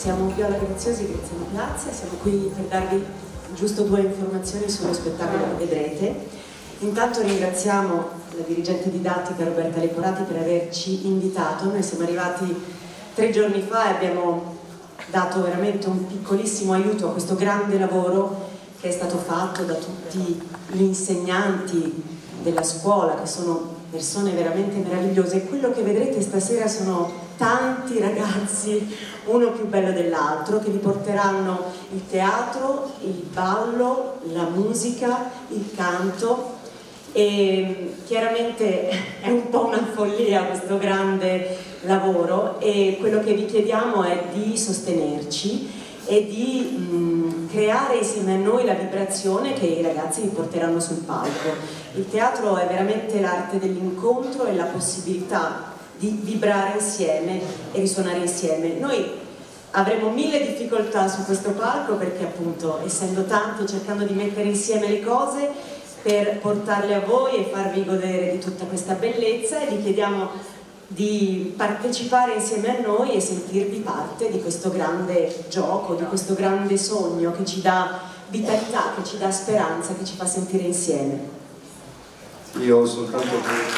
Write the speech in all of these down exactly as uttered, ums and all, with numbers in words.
Siamo Viola Graziosi, Graziano Piazza, siamo qui per darvi giusto due informazioni sullo spettacolo che vedrete. Intanto ringraziamo la dirigente didattica Roberta Leporati per averci invitato. Noi siamo arrivati tre giorni fa e abbiamo dato veramente un piccolissimo aiuto a questo grande lavoro che è stato fatto da tutti gli insegnanti della scuola, che sono persone veramente meravigliose, e quello che vedrete stasera sono tanti ragazzi, uno più bello dell'altro, che vi porteranno il teatro, il ballo, la musica, il canto, e chiaramente è un po' una follia questo grande lavoro, e quello che vi chiediamo è di sostenerci e di mh, creare insieme a noi la vibrazione che i ragazzi vi porteranno sul palco. Il teatro è veramente l'arte dell'incontro e la possibilità di vibrare insieme e risuonare insieme. Noi avremo mille difficoltà su questo palco perché appunto, essendo tanti, cercando di mettere insieme le cose per portarle a voi e farvi godere di tutta questa bellezza, e vi chiediamo di partecipare insieme a noi e sentirvi parte di questo grande gioco, di questo grande sogno che ci dà vitalità, che ci dà speranza, che ci fa sentire insieme. Io ho soltanto che...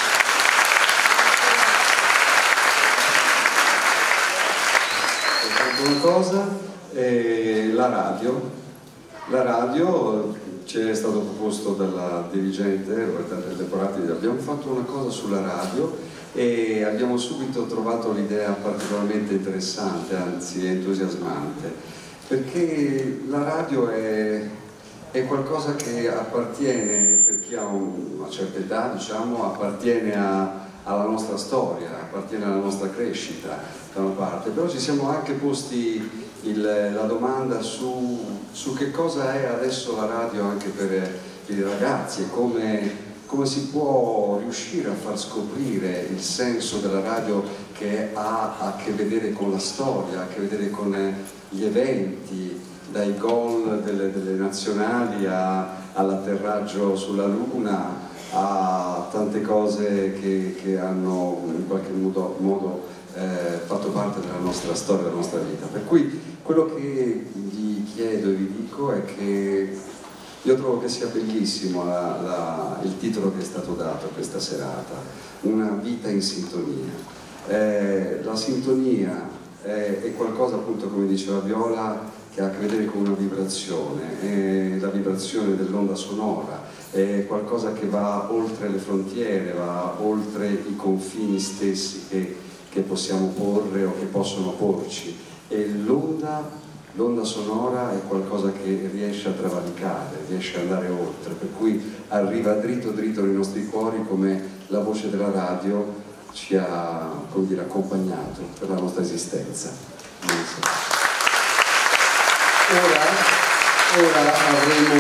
una cosa, eh, la radio, la radio ci è stato proposto dalla dirigente Roberta Leporati, abbiamo fatto una cosa sulla radio e abbiamo subito trovato l'idea particolarmente interessante, anzi entusiasmante, perché la radio è, è qualcosa che appartiene, per chi ha un, una certa età, diciamo, appartiene a, alla nostra storia, appartiene alla nostra crescita da una parte, però ci siamo anche posti il, la domanda su, su che cosa è adesso la radio anche per i ragazzi e come, come si può riuscire a far scoprire il senso della radio che ha a che vedere con la storia, a che vedere con gli eventi, dai gol delle, delle nazionali all'atterraggio sulla Luna, a tante cose che, che hanno in qualche modo, modo eh, fatto parte della nostra storia, della nostra vita. Per cui quello che vi chiedo e vi dico è che io trovo che sia bellissimo la, la, il titolo che è stato dato a questa serata, Una vita in sintonia. Eh, la sintonia è, è qualcosa, appunto, come diceva Viola, che ha a che vedere con una vibrazione, è la vibrazione dell'onda sonora, è qualcosa che va oltre le frontiere, va oltre i confini stessi che, che possiamo porre o che possono porci, e l'onda l'onda sonora è qualcosa che riesce a travalicare, riesce ad andare oltre, per cui arriva dritto dritto nei nostri cuori, come la voce della radio ci ha, come dire, accompagnato per la nostra esistenza. Ora, ora avremo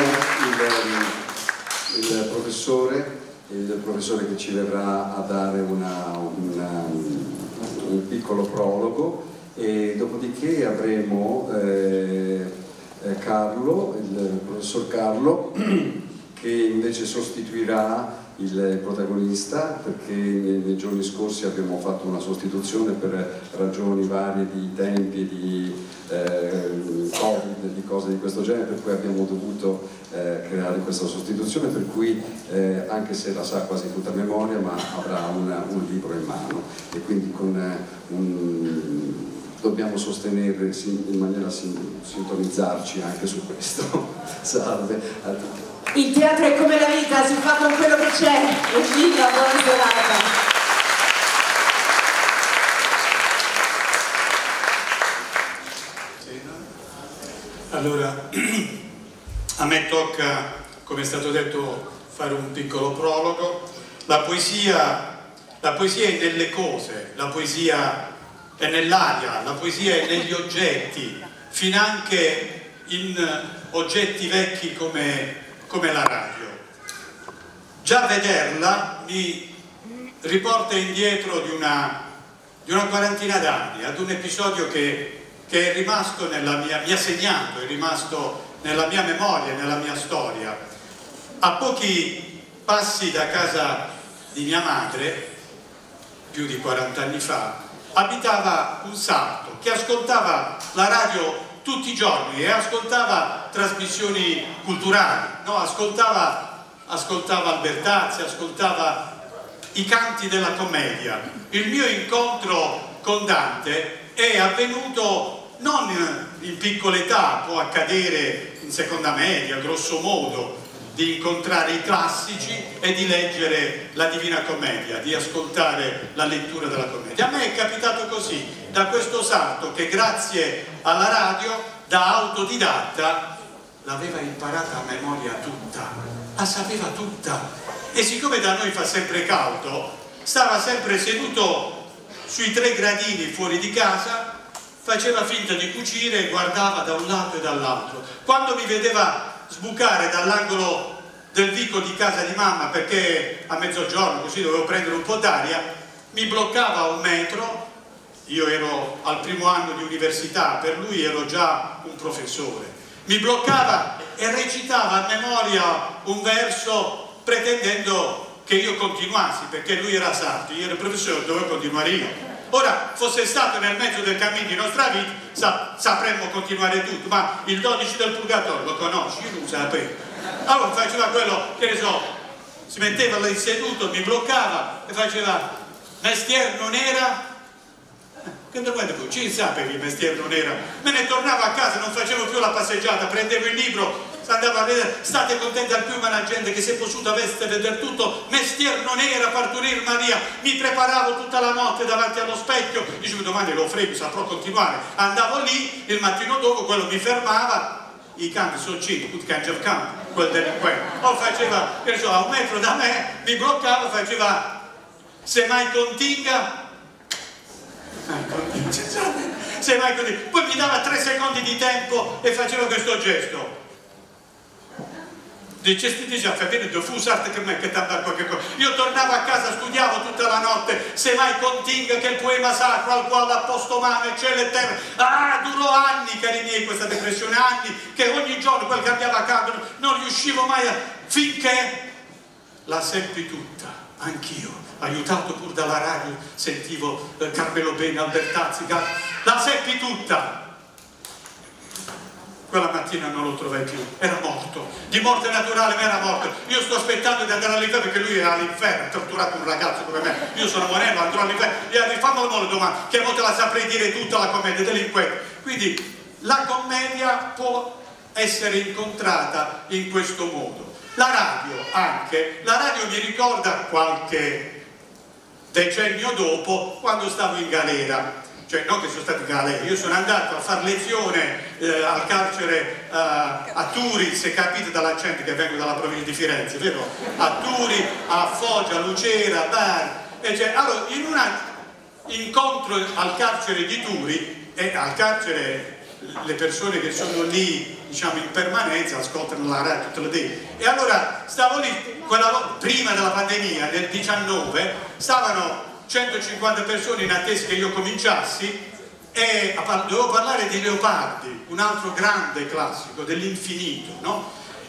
il, il professore, il professore che ci verrà a dare una, una, un piccolo prologo, e dopodiché avremo eh, eh, Carlo, il professor Carlo, che invece sostituirà il protagonista, perché nei, nei giorni scorsi abbiamo fatto una sostituzione per ragioni varie di tempi, di eh, Covid, di cose di questo genere, per cui abbiamo dovuto eh, creare questa sostituzione, per cui eh, anche se la sa quasi tutta a memoria, ma avrà una, un libro in mano, e quindi con eh, un dobbiamo sostenere in maniera sintonizzarci anche su questo. Salve a tutti. Il teatro è come la vita, si fa con quello che c'è. Evviva, buona serata. Allora, a me tocca, come è stato detto, fare un piccolo prologo. La poesia, la poesia è nelle cose, la poesia è nell'aria, la poesia è negli oggetti, finanche in oggetti vecchi come, come la radio. Già vederla mi riporta indietro di una, di una quarantina d'anni, ad un episodio che, che è rimasto nella mia, mi ha segnato, è rimasto nella mia memoria, nella mia storia. A pochi passi da casa di mia madre, più di quaranta anni fa, abitava un sarto che ascoltava la radio tutti i giorni e ascoltava trasmissioni culturali, no? ascoltava, ascoltava Albertazzi, ascoltava i canti della commedia. Il mio incontro con Dante è avvenuto non in piccola età, può accadere in seconda media, grosso modo, di incontrare i classici e di leggere la Divina Commedia, di ascoltare la lettura della commedia. A me è capitato così, da questo sarto che grazie alla radio, da autodidatta, l'aveva imparata a memoria tutta, la sapeva tutta. E siccome da noi fa sempre caldo, stava sempre seduto sui tre gradini fuori di casa, faceva finta di cucire e guardava da un lato e dall'altro. Quando mi vedeva sbucare dall'angolo del vico di casa di mamma, perché a mezzogiorno così dovevo prendere un po' d'aria, mi bloccava a un metro. Io ero al primo anno di università, per lui ero già un professore. Mi bloccava e recitava a memoria un verso pretendendo che io continuassi, perché lui era sarto, io ero il professore, dovevo continuare io. Ora, fosse stato nel mezzo del cammino di nostra vita, sa, sapremmo continuare tutto, ma il dodici del Purgatorio lo conosci? Io non lo sapevo. Allora faceva quello, che ne so, si metteva lì seduto, mi bloccava e faceva mestiere non era. Che domanda tu? Ci sapevi che il mestiere non era? Me ne tornavo a casa, non facevo più la passeggiata, prendevo il libro, andavo a vedere, state contenti al più, ma la gente che si è possuta vedere tutto, mestiere non era partorire Maria, mi preparavo tutta la notte davanti allo specchio, dicevo domani lo frego, saprò continuare, andavo lì, il mattino dopo quello mi fermava, i canti sono cinque, tutti canti of canti, quel delinquente, o faceva, che ne so, a un metro da me, mi bloccava, faceva, se mai continga, se mai così, poi mi dava tre secondi di tempo e faceva questo gesto. Dice, sti già, fa bene, fu usarte che me che ti andare qualche cosa. Io tornavo a casa, studiavo tutta la notte, se mai continga che il poema sacro al quale ha posto mano e cielo e terra. Ah, durò anni, cari miei, questa depressione, anni, che ogni giorno quel cambiava a capo, non riuscivo mai a... finché la seppi tutta, anch'io. Aiutato pur dalla radio, sentivo eh, Carmelo Bene, Albertazzi, Car... la seppi tutta. Quella mattina non lo trovai più, era morto, di morte naturale, ma era morto. Io sto aspettando di andare all'inferno perché lui era all'inferno, ha torturato un ragazzo come me. Io sono Morello, andrò all'inferno, gli altri fammelo male domani, che a volte la saprei dire tutta la commedia, delinquente. Quindi la commedia può essere incontrata in questo modo. La radio anche, la radio mi ricorda qualche decennio dopo, quando stavo in galera, cioè non che sono stato in galera, io sono andato a fare lezione eh, al carcere eh, a Turi, se capite dall'accento che vengo dalla provincia di Firenze, vero? A Turi, a Foggia, a Lucera, a Bari, e cioè, allora in un incontro al carcere di Turi, e al carcere le persone che sono lì, diciamo, in permanenza ascoltano la radio tutte le dì, e allora stavo lì, quella volta, prima della pandemia, nel diciannove, stavano centocinquanta persone in attesa che io cominciassi e dovevo parlare di Leopardi, un altro grande classico dell'infinito, no?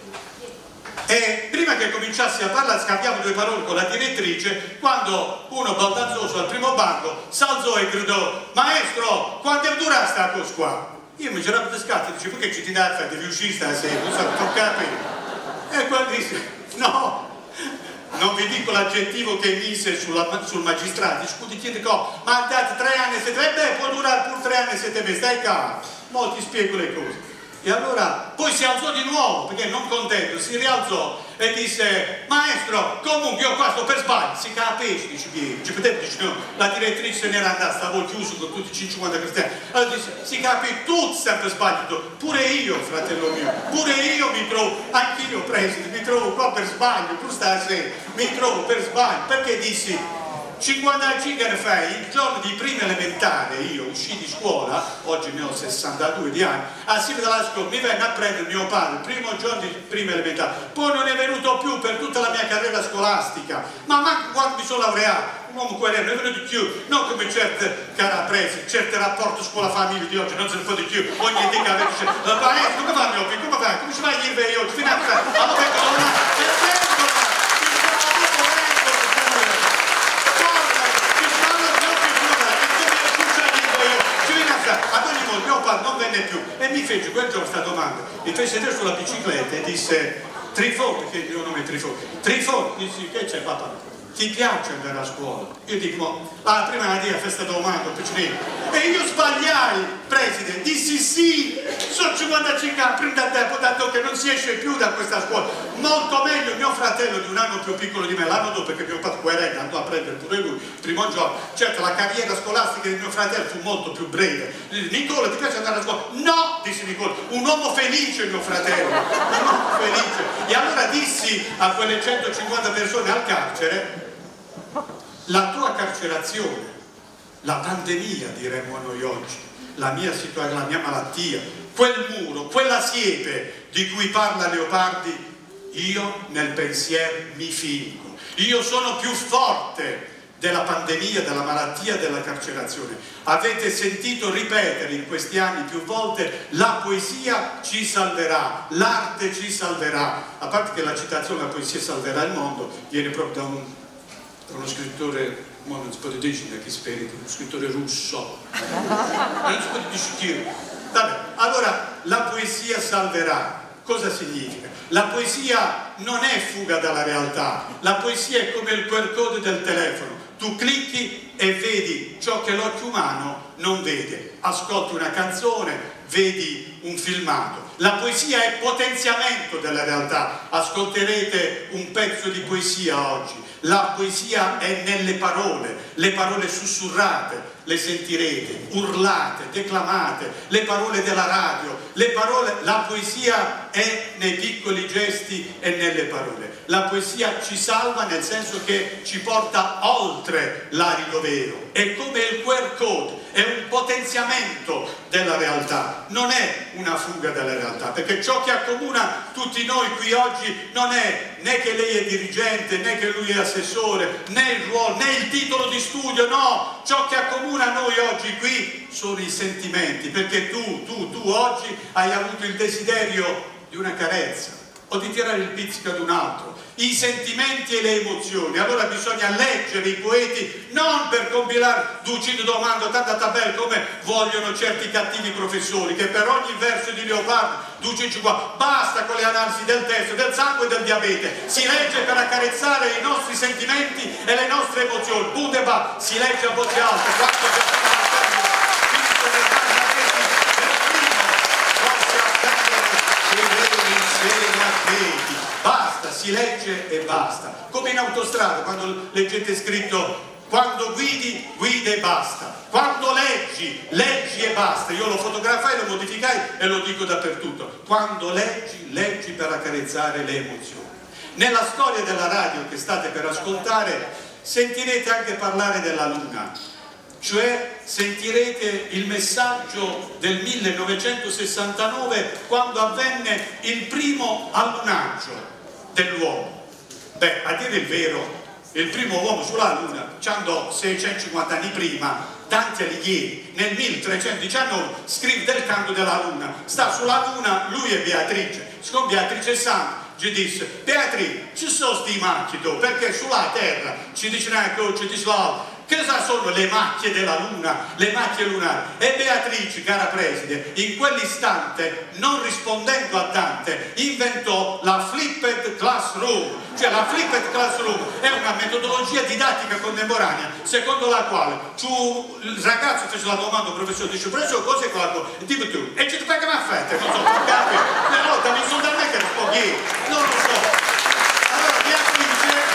E prima che cominciassi a parlare scambiavo due parole con la direttrice, quando uno baldanzoso al primo banco s'alzò e gridò: maestro, quanto dura sta cosa qua? Io mi giravo di scatto e dicevo: perché ci ti dà a fare, devi uscire stasera, non so, toccare. E quello disse: no, non vi dico l'aggettivo che mise sulla, sul magistrato, scusi, chiede co, ma andate tre anni e sette mesi, beh, può durare pure tre anni e sette mesi, stai calmo, mo ti spiego le cose. E allora poi si alzò di nuovo, perché non contento, si rialzò e disse: maestro, comunque io qua sto per sbaglio, si capisce, dice Piero, dice, dice no, la direttrice se n'era andata, stavo chiuso con tutti i cinquanta cristiani, allora dice: si capisce, tutti sempre sbagliato, pure io, fratello mio, pure io mi trovo, anch'io preside, mi trovo qua per sbaglio, pure stasera, mi trovo per sbaglio, perché dissi: cinquantacinque anni fa, il giorno di prima elementare, io uscì di scuola, oggi ne ho sessantadue di anni, assieme dalla scuola mi venne a prendere mio padre, il primo giorno di prima elementare, poi non è venuto più per tutta la mia carriera scolastica, ma manco quando mi sono laureato, un uomo coerente, non è venuto più, non come certe caraprese, certe rapporti scuola-famiglia di oggi, non se ne può di più, ogni dica avete dice, maestro, come va mio figlio, come va, come ci vai a dire oggi, fino a fare, allora vengo là, mi fece quel giorno questa domanda, mi fece sedere sulla bicicletta e disse: Trifone, che il mio nome è Trifone, Trifone, dici, che c'è papà? Ti piace andare a scuola? Io dico, ah, prima la dia questa domanda, e io sbagliai, preside, dissi sì, sono cinquantacinque anni, prima da tempo, dato che non si esce più da questa scuola, molto meglio mio fratello di un anno più piccolo di me, l'anno dopo, perché mio padre querela, andò a prendere pure lui, il primo giorno, certo la carriera scolastica di mio fratello fu molto più breve. Nicola, ti piace andare a scuola? No, disse Nicola, un uomo felice mio fratello, un uomo felice. E allora dissi a quelle centocinquanta persone al carcere: la tua carcerazione, la pandemia diremmo noi oggi, la mia situazione, la mia malattia, quel muro, quella siepe di cui parla Leopardi, io nel pensiero mi fingo. Io sono più forte della pandemia, della malattia, della carcerazione. Avete sentito ripetere in questi anni più volte: la poesia ci salverà, l'arte ci salverà. A parte che la citazione "la poesia salverà il mondo" viene proprio da un uno scrittore, non si può dire chi speri, uno scrittore russo, non si può dire. Vabbè, allora la poesia salverà. Cosa significa? La poesia non è fuga dalla realtà, la poesia è come il Q R code del telefono, tu clicchi e vedi ciò che l'occhio umano non vede, ascolti una canzone, vedi un filmato. La poesia è potenziamento della realtà, ascolterete un pezzo di poesia oggi. La poesia è nelle parole, le parole sussurrate, le sentirete, urlate, declamate, le parole della radio, le parole, la poesia è nei piccoli gesti e nelle parole. La poesia ci salva nel senso che ci porta oltre l'arido vero, è come il Q R code, è un potenziamento della realtà, non è una fuga dalla realtà, perché ciò che accomuna tutti noi qui oggi non è né che lei è dirigente, né che lui è assessore, né il ruolo, né il titolo di studio, no, ciò che accomuna noi oggi qui sono i sentimenti, perché tu, tu, tu oggi hai avuto il desiderio di una carezza o di tirare il pizzico ad un altro, i sentimenti e le emozioni. Allora bisogna leggere i poeti non per compilare duecento domande, tanta tabella come vogliono certi cattivi professori che per ogni verso di Leopardi duecentocinquanta, basta con le analisi del testo, del sangue e del diabete, si legge per accarezzare i nostri sentimenti e le nostre emozioni. Bundeba, si legge a voce alta quanto basta, si legge e basta, come in autostrada quando leggete scritto quando guidi, guida e basta, quando leggi, leggi e basta. Io lo fotografai, lo modificai e lo dico dappertutto: quando leggi, leggi per accarezzare le emozioni. Nella storia della radio che state per ascoltare sentirete anche parlare della Luna, cioè sentirete il messaggio del millenovecentosessantanove, quando avvenne il primo allunaggio dell'uomo. Beh, a dire il vero, il primo uomo sulla Luna ci andò seicentocinquanta anni prima. Dante Alighieri nel milletrecentodiciannove scrive del canto della Luna, sta sulla Luna lui e Beatrice, siccome Beatrice è santa, ci disse: Beatrice, ci sono sti macchie tu, perché sulla terra ci dice una cosa, ci dice l'altra. Cosa sono le macchie della Luna, le macchie lunari? E Beatrice, cara preside, in quell'istante, non rispondendo a Dante, inventò la flipped classroom. Cioè la flipped classroom è una metodologia didattica contemporanea secondo la quale tu, il ragazzo fece la domanda al professore, dice: professore, cos'è quello? E tipo tu, e ci fai che mi ha fatto? Non so, capi? No, dammi solo da me che rispondi, non lo so. Allora Beatrice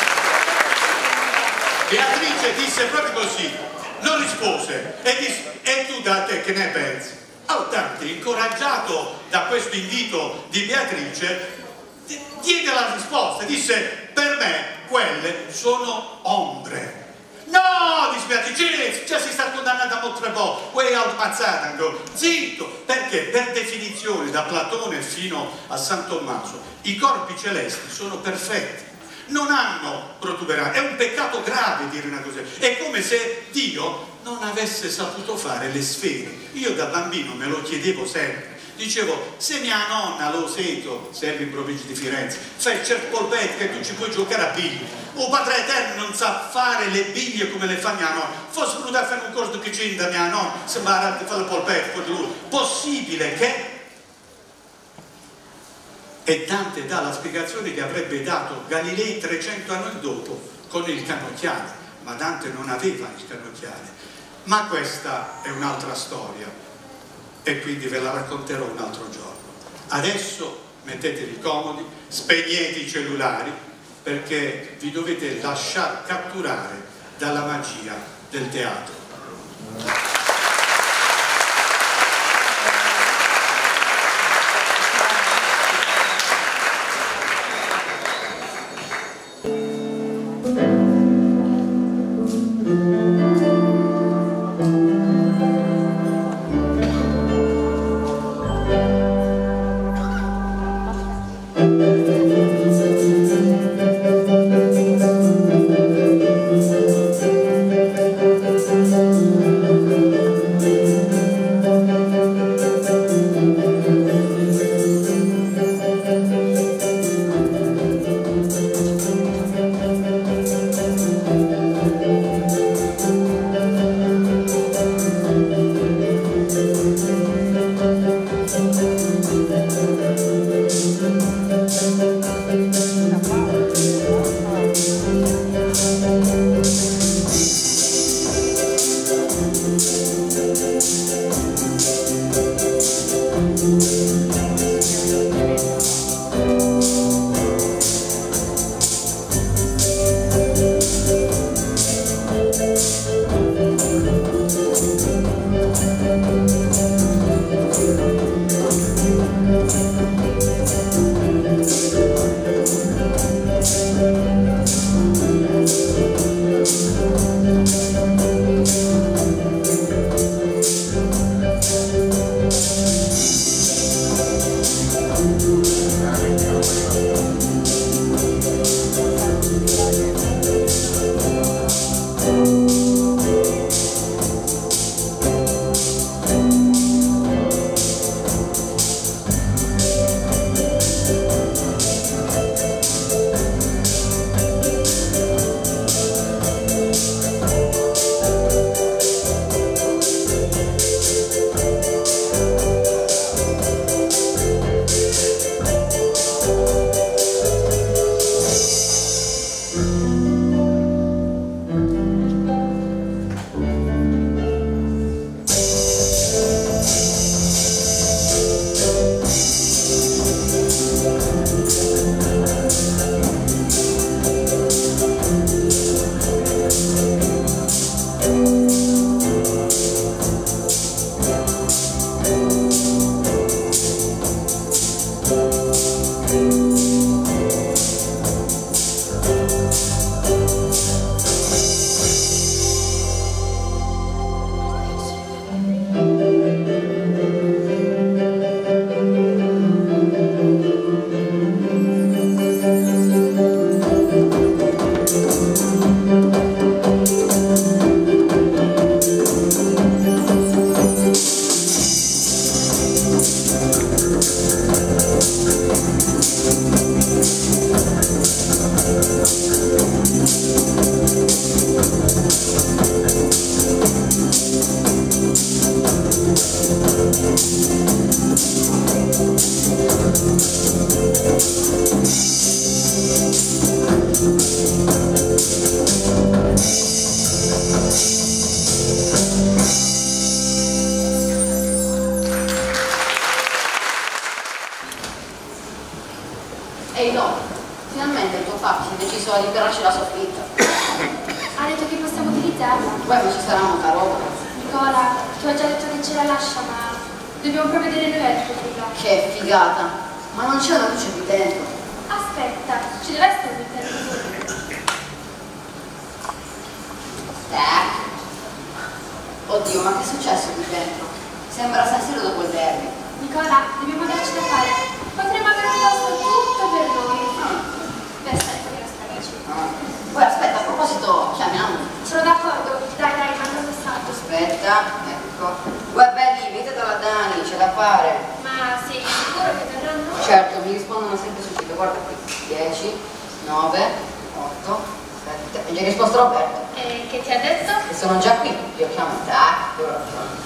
Beatrice disse proprio così, non rispose e disse: e tu da te che ne pensi? Allora Dante, incoraggiato da questo invito di Beatrice, diede la risposta, disse: per me quelle sono ombre. No, disse Beatrice, già si sta condannando a molte volte, quei almazzano, zitto, perché per definizione da Platone fino a San Tommaso i corpi celesti sono perfetti, non hanno protuberanze, è un peccato grave dire una cosa, è come se Dio non avesse saputo fare le sfere. Io da bambino me lo chiedevo sempre, Dicevo, se mia nonna lo seto, serve in provincia di Firenze, fai certo polpette che tu ci puoi giocare a biglie. O Padre Eterno non sa fare le biglie come le fa mia nonna. Fosse venuto a fare un corso che c'è da mia nonna, sembra che fa le polpette con lui. Possibile che... E Dante dà la spiegazione che avrebbe dato Galilei trecento anni dopo con il cannocchiale, ma Dante non aveva il cannocchiale. Ma questa è un'altra storia e quindi ve la racconterò un altro giorno. Adesso mettetevi comodi, spegnete i cellulari perché vi dovete lasciar catturare dalla magia del teatro. Ehi no, finalmente il tuo papà si è deciso a liberarci la soffitta. Ha detto che possiamo utilizzarla. Poi ma ci sarà molta roba. Nicola, tu hai già detto che ce la lascia, ma dobbiamo proprio vedere dov'è il tuo figlio. Che figata! Ma non c'è una luce qui dentro. Aspetta, ci deve essere un televisore. Eh. Oddio, ma che è successo qui dentro? Sembra San Siro dopo il derby. Nicola, dobbiamo darci da fare. Potremmo avere un posto tutto per noi. Per sempre che resta vicino. Ah. Poi aspetta, a proposito, chiamiamo. Sono d'accordo. Dai, dai, manda un messaggio. Aspetta, ecco. Uè belli, venite dalla Dani, c'è da fare. Ma Morto? Aspetta, mi ha risposto Roberto. E che ti ha detto? Che sono già qui, io chiamo Tac, io lo chiamo.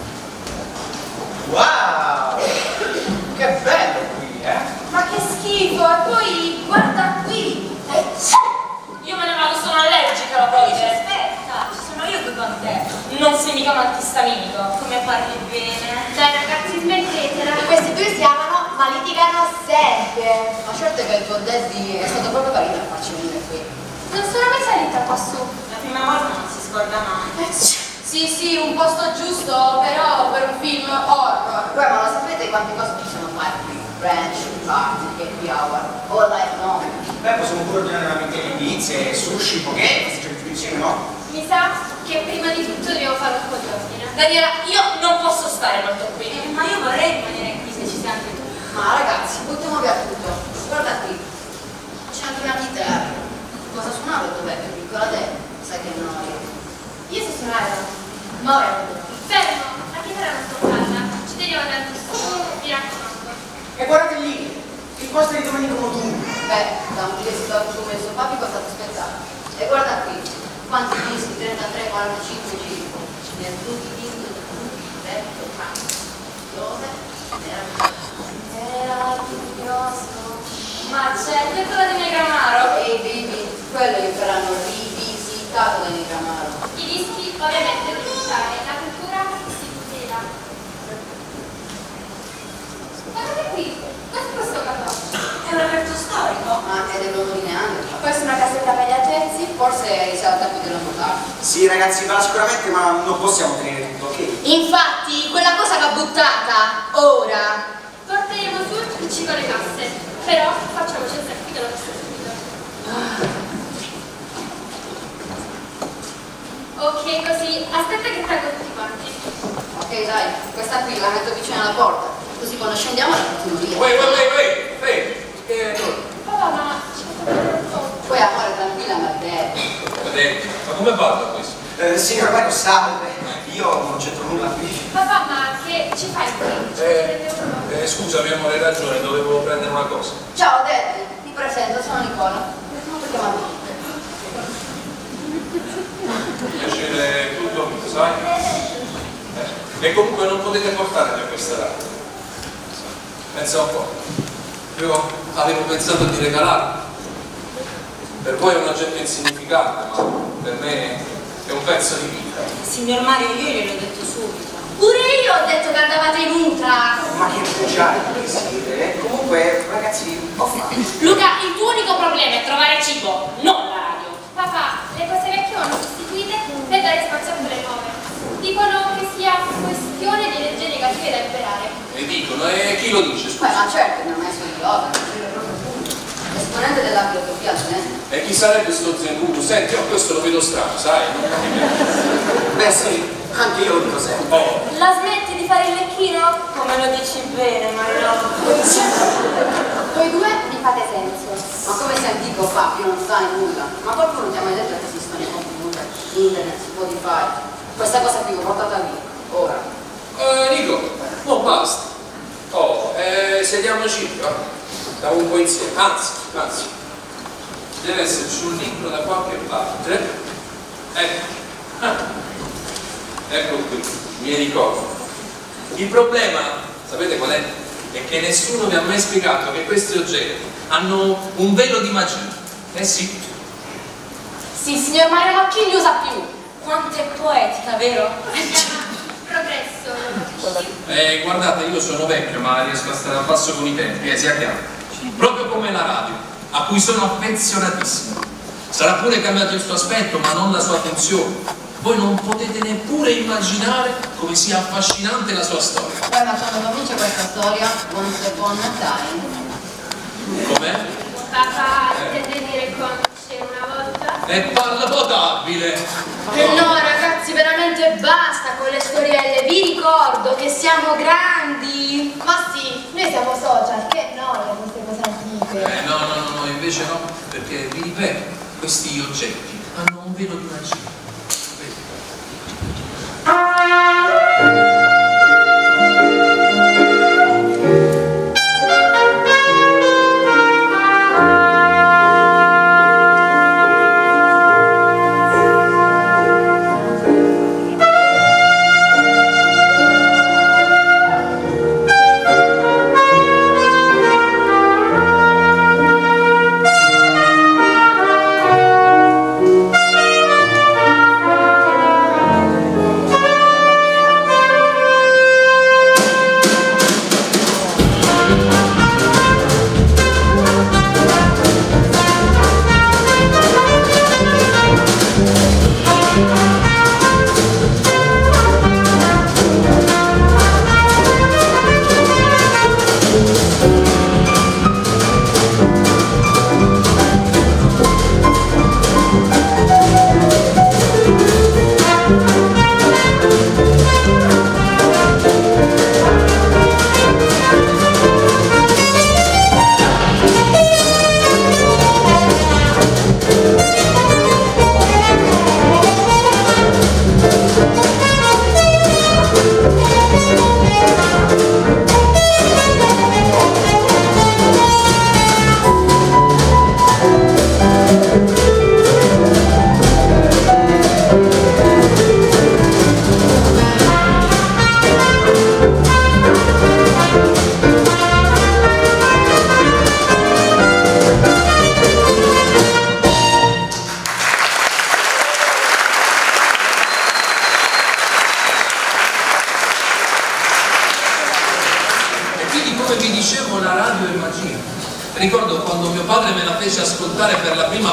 Wow! Che bello qui, eh? Ma che schifo! E poi guarda qui! Io me ne vado, sono allergica alla polvere. Aspetta, ci sono io qui con te. Non sei mica un antistaminico. Come parli bene. Dai ragazzi, smettetela! Questi due si amano, ma litigano sempre. Ma certo che il tuo daddy è stato proprio carino a farci venire qui. Non sono mai salita qua su. La prima volta non si scorda mai. Sì, sì, un posto giusto, però per un film horror. Poi, ma lo sapete quante cose possono fare qui? Ranch, party, happy hour, all night long. Beh, possiamo pure ordinare una ventina di pizze, sushi, poké, festeggiare tutti insieme, no? Mi sa che prima di tutto dobbiamo fare un po' di ordine. Daniela, io non posso stare molto qui. Eh, ma io vorrei rimanere qui se ci sei anche tu. Ma ragazzi, buttiamo via tutto. Guarda qui, c'è anche una chitarra. Cosa suonava il tuo vecchio piccola Dea? Sai che noia. Io so suonare. Ma ora Fermo, la chitarra non sto calda. Ci teniamo tantissimo. Mi raccomando. E guardate lì, il posto di Domenico Modugno. beh, da un mese sto su messo papi costa spettacolo. E guarda qui, quanti dischi, trentatré, quarantacinque giri. Ce ne sono tutti i dischi, tutti, vecchio, canto. Dove? Meraviglioso. Ma c'è detto la di Negramaro? Ehi baby, quello che verranno rivisitato da Negramaro. I dischi ovviamente digitali, la cultura si tutela. Guardate qui, cos'è questo cartoccio? È un reperto storico. Ma è dell'uomo di Neanderthal. Questa è una casetta per gli attrezzi? Forse risale al tempo dell'uomo tardo. Sì, ragazzi, va sicuramente, ma non possiamo tenere tutto, ok? Infatti, quella cosa va buttata ora. Porteremo su il P C con le casse, però facciamoci il selfie dello stesso subito. Ok, così, aspetta che tengo tutti quanti. Ok, dai, questa qui la metto vicino alla porta, così quando scendiamo la mettiamo via. Wait, wait, wait, wait, wait. Che... Papà, ma ci facciamo un po'. Poi amore, tranquilla, ma bene. Vedete, ma come parla questo? Eh, signor Mario, salve. Io non c'entro nulla qui. Papà, ma che ci fai qui? Ci Eh, chiedete uno? eh, scusa, mio amore, hai ragione, dovevo prendere una cosa. Ciao, Daddy, mi presento, sono Nicola. Come ti chiami? Piacere tutto mio, sai? Eh, e comunque non potete portare già questa radio. Pensa un po'. Io avevo pensato di regalarla. Per voi è un oggetto insignificante, ma per me è un pezzo di vita. Signor Mario, io gliel'ho detto subito. Pure io ho detto che andavate in ultra. Ma che speciale che siete, eh? Comunque, ragazzi, ho fatto. Luca, il tuo unico problema è trovare cibo, non la radio. Papà, le cose vecchie vanno sostituite per dare spazio a quelle nuove. Dicono che sia questione di energie negative da liberare. E dicono, e chi lo dice, Beh, scusa? ma certo, non è solo idiota, è proprio punto. Esponente della filosofia, ne? E chi sarebbe sto Zenbudu? Senti, io questo lo vedo strano, sai? Beh sì, anche io lo dico sempre. Oh, La smetti di fare il lecchino? Come lo dici bene, ma no. Voi due mi fate senso. Ma come sei antico, Fabio, non sai nulla. Ma qualcuno ti ha mai detto che esistono i computer, internet, Spotify? Questa cosa qui l'ho portata via, ora. eh, Nico, non basta. Oh, eh, sediamoci qua, da un po' insieme. Anzi, anzi, deve esserci un libro da qualche parte. Ecco. Ah. Ecco qui, mi ricordo. Il problema, sapete qual è? È che nessuno vi ha mai spiegato che questi oggetti hanno un velo di magia. Eh sì. Sì, signor Mario, ma chi li usa più? Quanto è poetica, vero? Progresso. Eh, guardate, io sono vecchio, ma riesco a stare al passo con i tempi, eh, sia chiaro. Proprio come la radio, a cui sono affezionatissimo. Sarà pure cambiato il suo aspetto, ma non la sua funzione. Voi non potete neppure immaginare come sia affascinante la sua storia. Poi ma quando comincia questa storia, once upon a time. Com'è? Papà, intende dire conosce una volta? È palla potabile! E no ragazzi, veramente basta con le storielle, vi ricordo che siamo grandi. Ma sì, noi siamo social, che noia queste cose antiche. Eh, no, no, no, no, invece no, perché vi ripeto, questi oggetti hanno un velo di magia.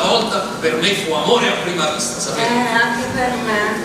stavolta per me fu amore a prima vista, sapete? Eh, anche per me.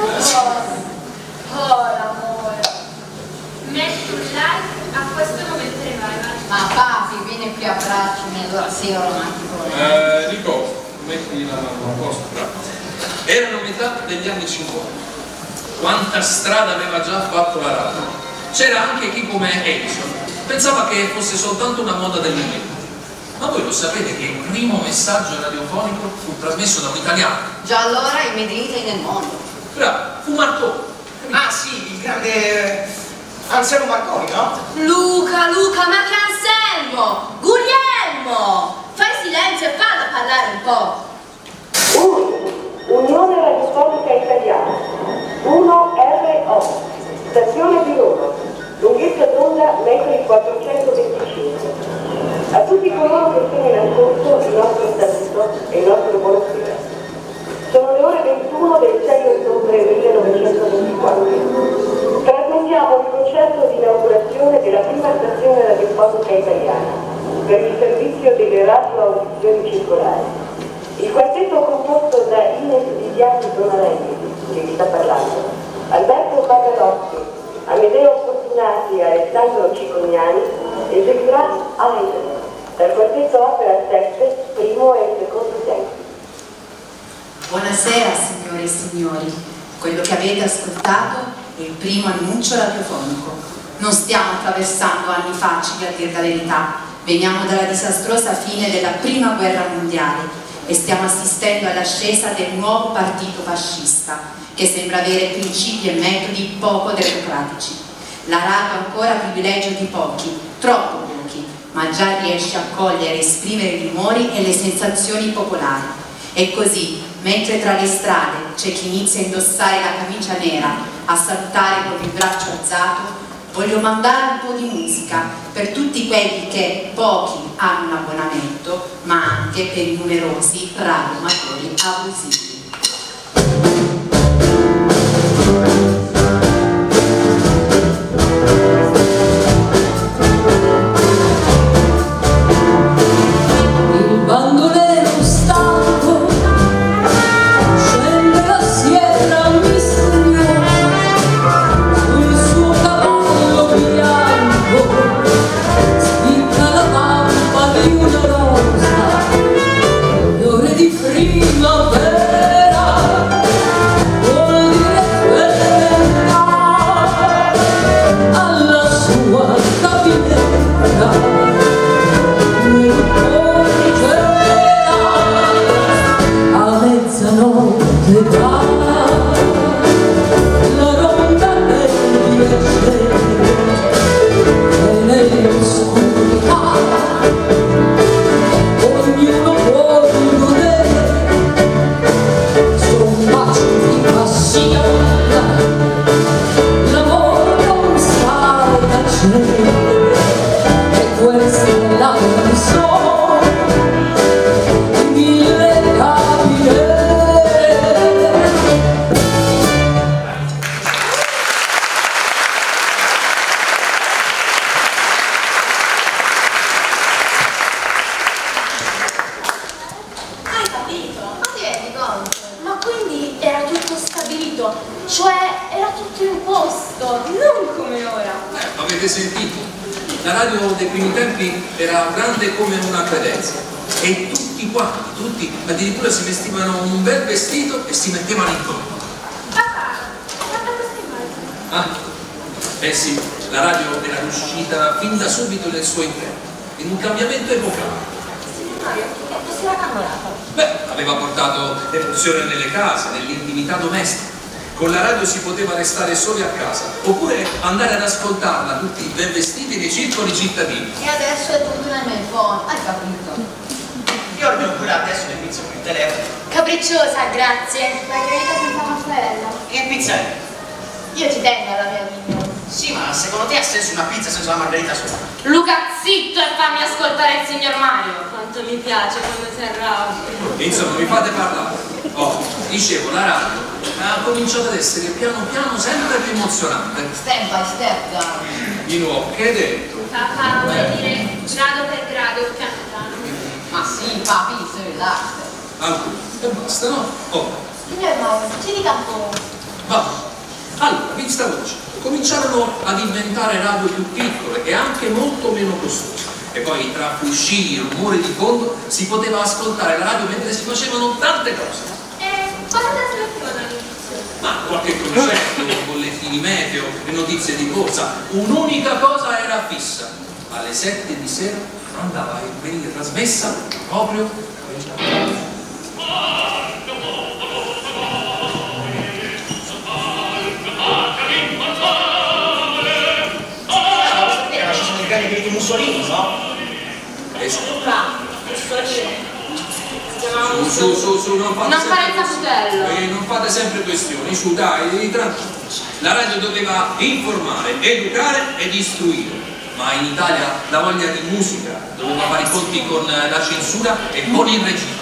Oh, oh l'amore. Metti un like a questo momento revival. Ma papi, vieni qui a abbracciami, allora sì, romantico. Eh, Nico, metti la mano a posto, bravo. Erano metà degli anni cinquanta. Quanta strada aveva già fatto la radio. C'era anche chi come Edison pensava che fosse soltanto una moda del momento. Ma voi lo sapete che il primo messaggio radiofonico fu trasmesso da un italiano? Già allora i made in Italy nel mondo. Bravo, fu Marconi. Ah sì, il grande Anselmo Marconi, no? Luca, Luca, ma che Anselmo! Guglielmo! Fai silenzio e fallo parlare un po'. uno. Unione Radiofonica Italiana. uno R O. Stazione di Roma. Lunghezza d'onda metri quattrocentoventicinque. A tutti coloro che sono in ascolto il nostro saluto e il nostro buonasera. Sono le ore ventuno del sei ottobre millenovecentoventiquattro. Trasmettiamo il concerto di inaugurazione della prima stazione radiofonica italiana per il servizio delle radio audizioni circolari. Il quartetto composto da Ines Viviani Donarelli, che vi sta parlando, Alberto Bagalotti, Amedeo Fortunati e Alessandro Cicognani, eseguirà Haydn dal quartetto Opera sette, primo e secondo tempi. Buonasera signore e signori, quello che avete ascoltato è il primo annuncio radiofonico. Non stiamo attraversando anni facili, a dir la verità, veniamo dalla disastrosa fine della prima guerra mondiale e stiamo assistendo all'ascesa del nuovo partito fascista che sembra avere principi e metodi poco democratici. La radio ha ancora privilegio di pochi, troppo pochi, ma già riesce a cogliere e esprimere i rumori e le sensazioni popolari. E così, mentre tra le strade c'è chi inizia a indossare la camicia nera, a salutare con il braccio alzato, voglio mandare un po' di musica per tutti quelli che, pochi, hanno un abbonamento, ma anche per i numerosi radioamatori abusivi. Addirittura si vestivano un bel vestito e si mettevano in corpo. Ah, eh sì, la radio era riuscita fin da subito nel suo interno, in un cambiamento epocale. Signor Mario, che si era innamorata? Beh, aveva portato emozione nelle case, nell'intimità domestica. Con la radio si poteva restare soli a casa, oppure andare ad ascoltarla tutti ben vestiti nei circoli cittadini. E adesso è tutto nel mio phone, hai capito? Io ordino pure adesso le pizze con il telefono. Capricciosa, grazie. Margherita senza mozzarella. E che pizza è? Io ci tengo alla mia linea. Sì, ma secondo te ha senso una pizza senza la margherita sopra? Luca, zitto e fammi ascoltare il signor Mario. Quanto mi piace quando si arrabbia. Insomma, mi fate parlare. Oh, dicevo, la radio ha cominciato ad essere piano piano sempre più emozionante. Step by step, dai. Di nuovo, che hai detto? Papà vuol dire grado per grado, piano piano. Ma sì, papi, sei relax. alcuni, e basta, no? Oh. Signor Mauro, ci dica un po'. Va. Allora, vi stavo dicendo, cominciarono ad inventare radio più piccole e anche molto meno costose. E poi tra fucili e rumore di fondo si poteva ascoltare la radio mentre si facevano tante cose. E cosa trasmettevano all'inizio? Ma qualche concerto, bollettini meteo e notizie di corsa. Un'unica cosa era fissa: alle sette di sera andava a venire trasmessa proprio quella. Di Mussolini, no? Su, su, su, su, non fate, non sempre, fare il caputello. eh, non fate sempre questioni, su, dai, tranquilli. La radio doveva informare, educare ed istruire, ma in Italia la voglia di musica doveva fare i conti con la censura e con il regime.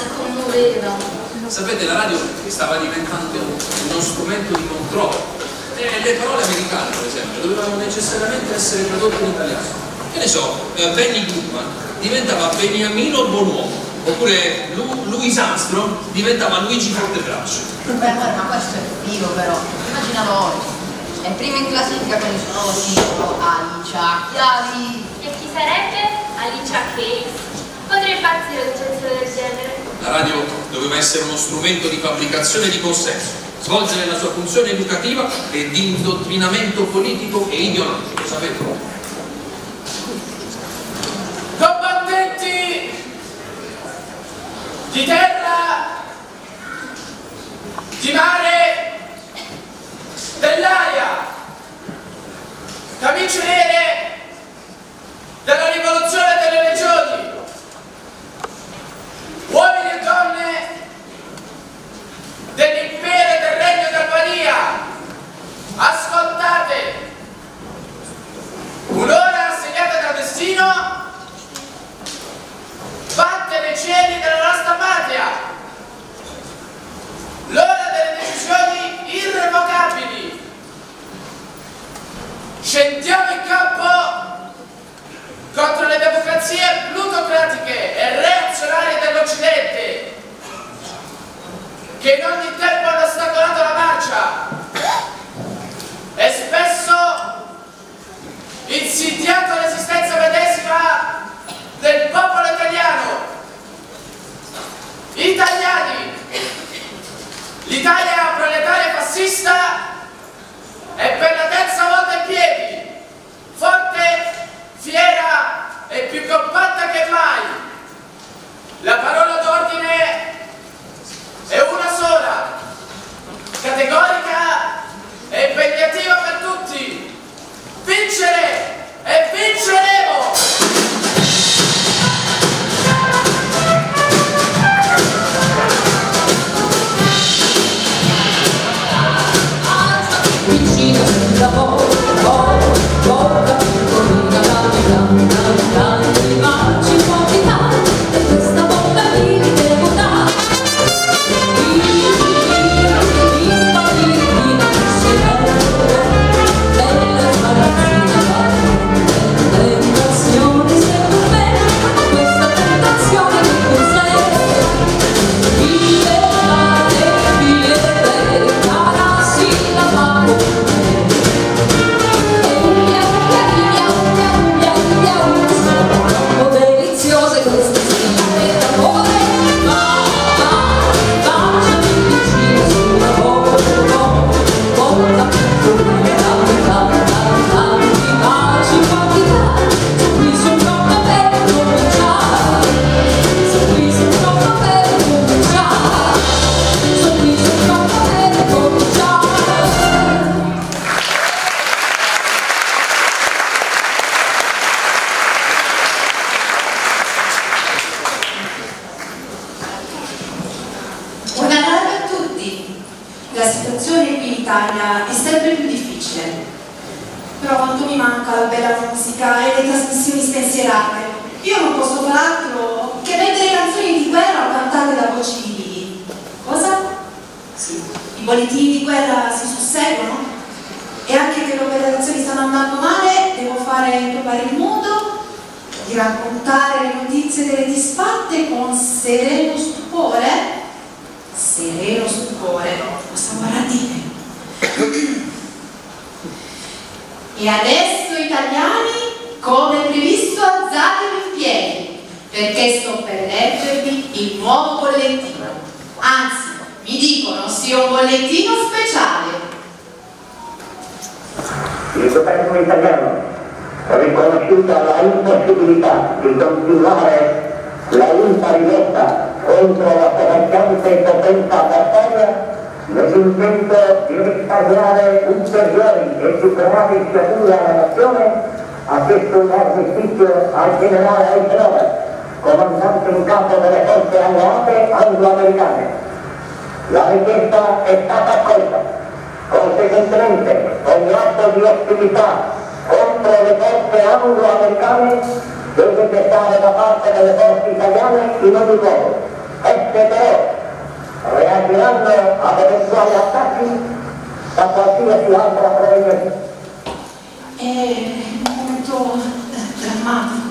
Sapete, la radio stava diventando uno strumento di controllo. E le parole americane, per esempio, dovevano necessariamente essere tradotte in italiano. Che ne so, Benny Goodman diventava Beniamino Bonuomo, oppure Lu, Louis Armstrong diventava Luigi Fortebraccio. Beh, ma questo è figo però, immaginalo oggi. È prima in classifica con il suo nuovo titolo, Alicia Chiavi. E chi sarebbe? Alicia Keys. Potrei impazzire dicessero del genere. La radio doveva essere uno strumento di fabbricazione di consenso, svolgere la sua funzione educativa e di indottrinamento politico e ideologico, sapete? Combattenti di terra, di mare, dell'aria, camicie nere della rivoluzione delle regioni, uomini e donne dell'impero e del regno d'Albania, ascoltate, un'ora assegnata dal destino batte nei cieli della nostra patria, l'ora delle decisioni irrevocabili. Scendiamo in campo contro le democrazie plutocratiche e reazionarie dell'Occidente che in ogni tempo hanno ostacolato la marcia e spesso insidiato l'esistenza medesima del popolo italiano. Italiani, l'Italia proletaria fascista è per la terza volta in piedi, forte, fiera e più compatta che mai. La parola d'ordine è una sola, categorica e impegnativa per tutti: vincere e vinceremo! La situazione qui in Italia è sempre più difficile, però quanto mi manca la bella musica e le trasmissioni spensierate. Io non posso far altro che vendere canzoni di guerra cantate da voci di... cosa? Sì, i bollettini di guerra si susseguono e anche che le operazioni stanno andando male devo fare trovare il modo di raccontare le notizie delle disfatte con sereno stupore. Sereno stupore, cosa vorrà dire? E adesso, italiani, come previsto, alzatevi in piedi, perché sto per leggervi il nuovo bollettino. Anzi, mi dicono sia un bollettino speciale. Il governo italiano, riconosciuta la impossibilità di continuare la lutta riletta contro la sovrastante potenza avversaria, nell'intento di risparmiare ulteriori e più gravi sciagure alla nazione, ha chiesto un armistizio al generale Eisenhower, comandante in capo delle forze alleate anglo-americane. La richiesta è stata accolta. Conseguentemente, ogni atto di ostilità contro le forze anglo-americane deve cessare da parte delle forze italiane in ogni modo. Esse però reagiranno ad eventuali attacchi da qualsiasi altra provenienza. È un momento drammatico.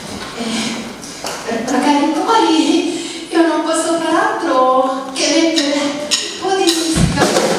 Eh, ragazzi, poi io non posso far altro che mettere un po' di musica.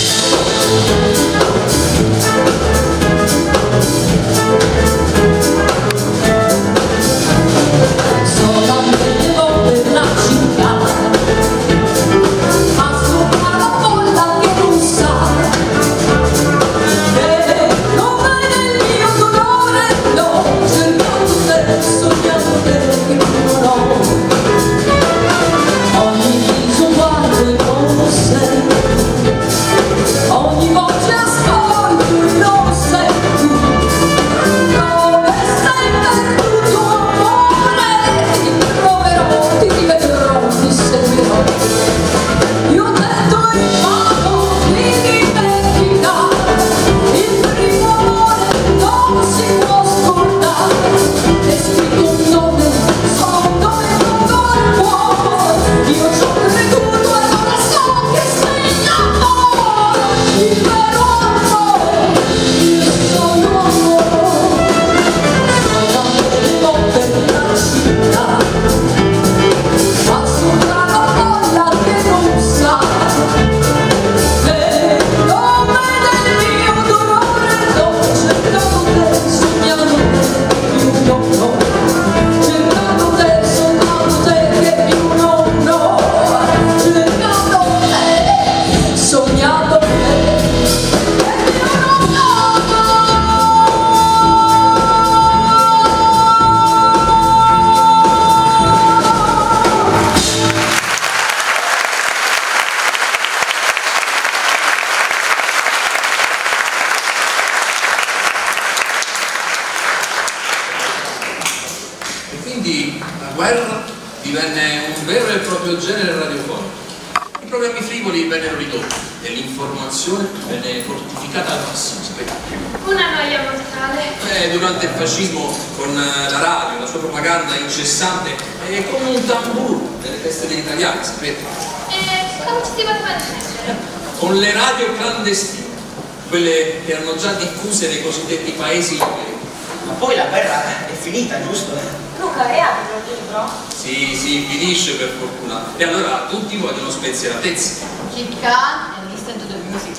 Con le radio clandestine, quelle che erano già diffuse nei cosiddetti paesi liberi. Ma poi la guerra è finita, giusto? Luca, è altro il libro? Sì, sì, finisce per fortuna. E allora tutti vogliono spensieratezza. Keep calm and listen to the music.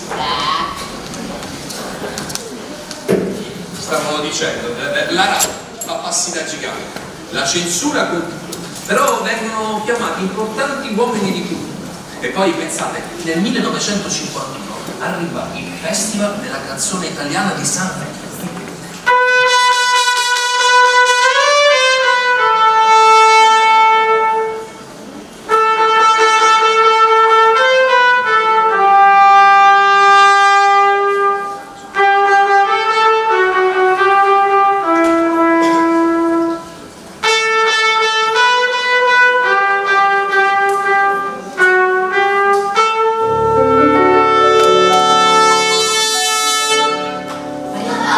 Stavano dicendo, la radio fa passi da gigante, la censura continua, però vengono chiamati importanti uomini di cultura. E poi pensate, nel millenovecentocinquantuno arriva il Festival della canzone italiana di Sanremo. Maria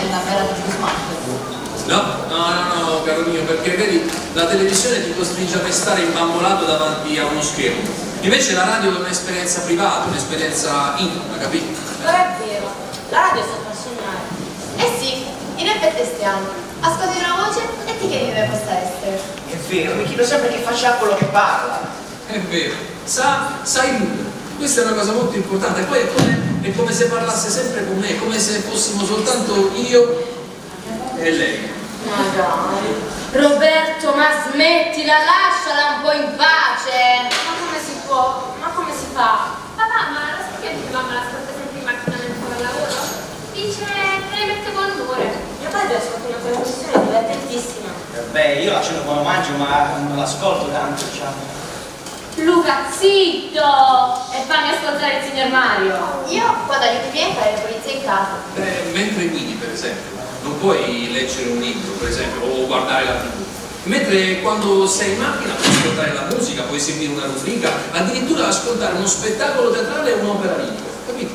una bella ti ti smacca. No, no, no, no, caro mio, perché vedi, la televisione ti costringe a restare imbambolato davanti a uno schermo. Invece la radio è un'esperienza privata, un'esperienza intima, capito? Non è vero, la radio è stata sognare. Eh sì, in effetti è strano. Ascolti una voce e ti chiedi dove possa essere. È vero, mi chiedo sempre che faccia quello che parla. È vero, sa, sa illudere. Questa è una cosa molto importante. Poi è come, è come se parlasse sempre con me, è come se fossimo soltanto io e lei. Ma dai, Roberto, ma smettila, lasciala un po' in pace. Ma come si può? Ma come si fa? Papà, ma lo sai che mamma l'ascolta sempre in macchina mentre va al lavoro? Dice che le mette buon umore. Mio padre ascolta una trasmissione divertentissima. Beh, io la ceno quando mangio, ma non l'ascolto tanto, diciamo. Luca, zitto! E fammi ascoltare il signor Mario. Io, quando aiuto i miei, fare le pulizie in casa. Eh, mentre guidi, per esempio, non puoi leggere un libro, per esempio, o guardare la tivù. Mentre quando sei in macchina puoi ascoltare la musica, puoi seguire una rubrica, addirittura ascoltare uno spettacolo teatrale o un'opera lirica, capito?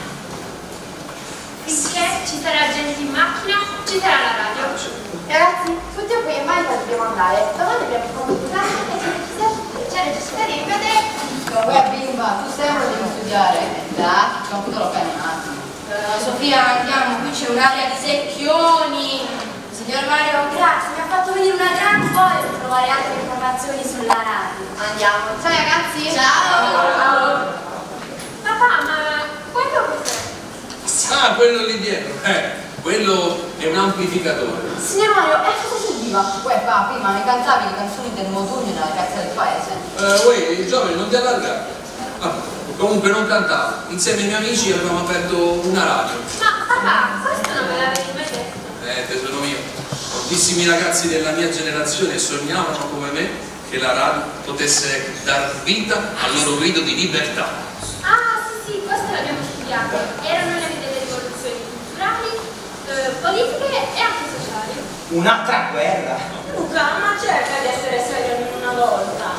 Finché ci sarà gente in macchina, ci sarà la radio. Ragazzi, tutti a poi in Malta dobbiamo andare. Domani abbiamo il compito di casa e c'è necessità di rivedere. Ma poi bimba, tu sempre devi studiare. Dai, il compito lo fai un attimo. Uh, Sofia, andiamo, qui c'è un'area di secchioni. Signor Mario, grazie, mi ha fatto venire una gran voglia di trovare altre informazioni sulla radio. Andiamo. Ciao ragazzi. Ciao. Ciao. Papà, ma quello cos'è? Ah, quello lì dietro, eh, quello è un amplificatore. Signor Mario, e cosa si diva? Uè, pa, prima mi cantavi le canzoni del Modugno nella piazza del paese. Eh, uè, il giovane non ti allargare. Ah, comunque non cantavo. Insieme ai miei amici avevamo aperto una radio. Ma papà, questo non me l'avevi mai detto? Eh, tesoro mio, moltissimi ragazzi della mia generazione sognavano come me che la radio potesse dar vita al loro grido di libertà. Ah, sì, sì, questo l'abbiamo studiato. Erano le delle rivoluzioni culturali, eh, politiche e anche sociali. Un'altra guerra? Luca, ma cerca di essere serio almeno una volta.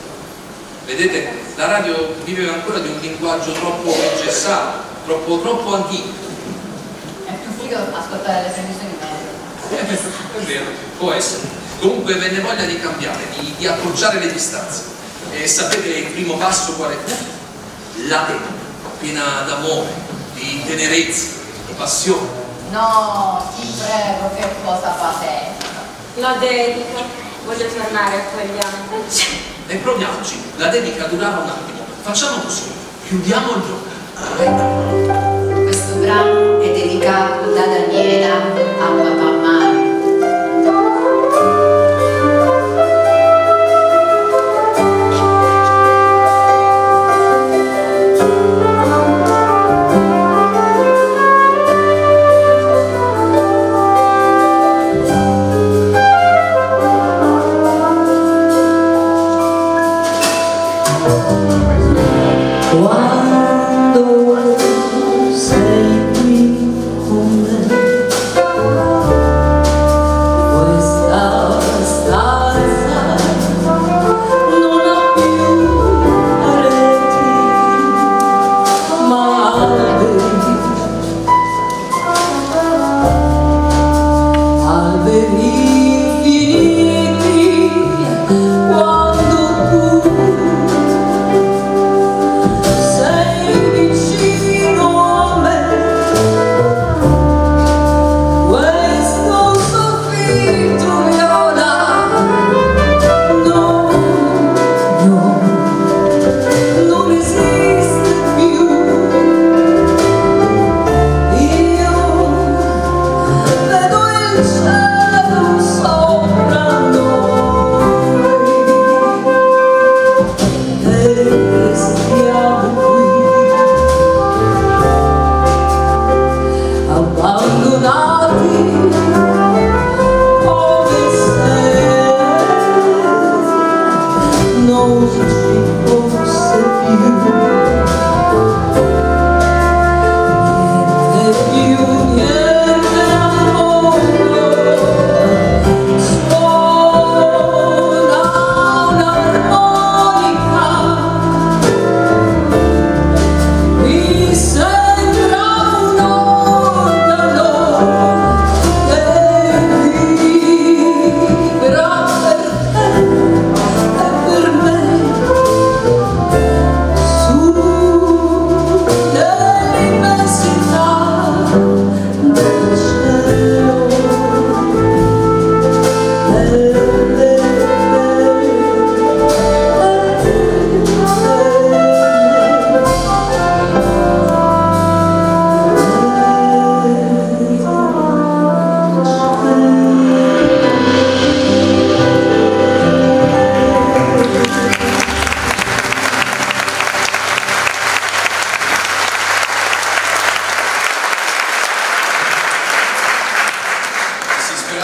Vedete, la radio viveva ancora di un linguaggio troppo ingessato, troppo, troppo antico. È più figo ascoltare le trasmissioni meglio. È vero, può essere. Comunque venne voglia di cambiare, di, di accorciare le distanze. E sapete il primo passo quale fu? La dedica, piena d'amore, di tenerezza, di passione. No, ti prego, che cosa patente. La dedica. Voglio tornare a quegli anni. E proviamoci, la dedica durava un attimo. Facciamo così, chiudiamo il gioco. Questo brano è dedicato da Daniela a papà Mario. Quando sei qui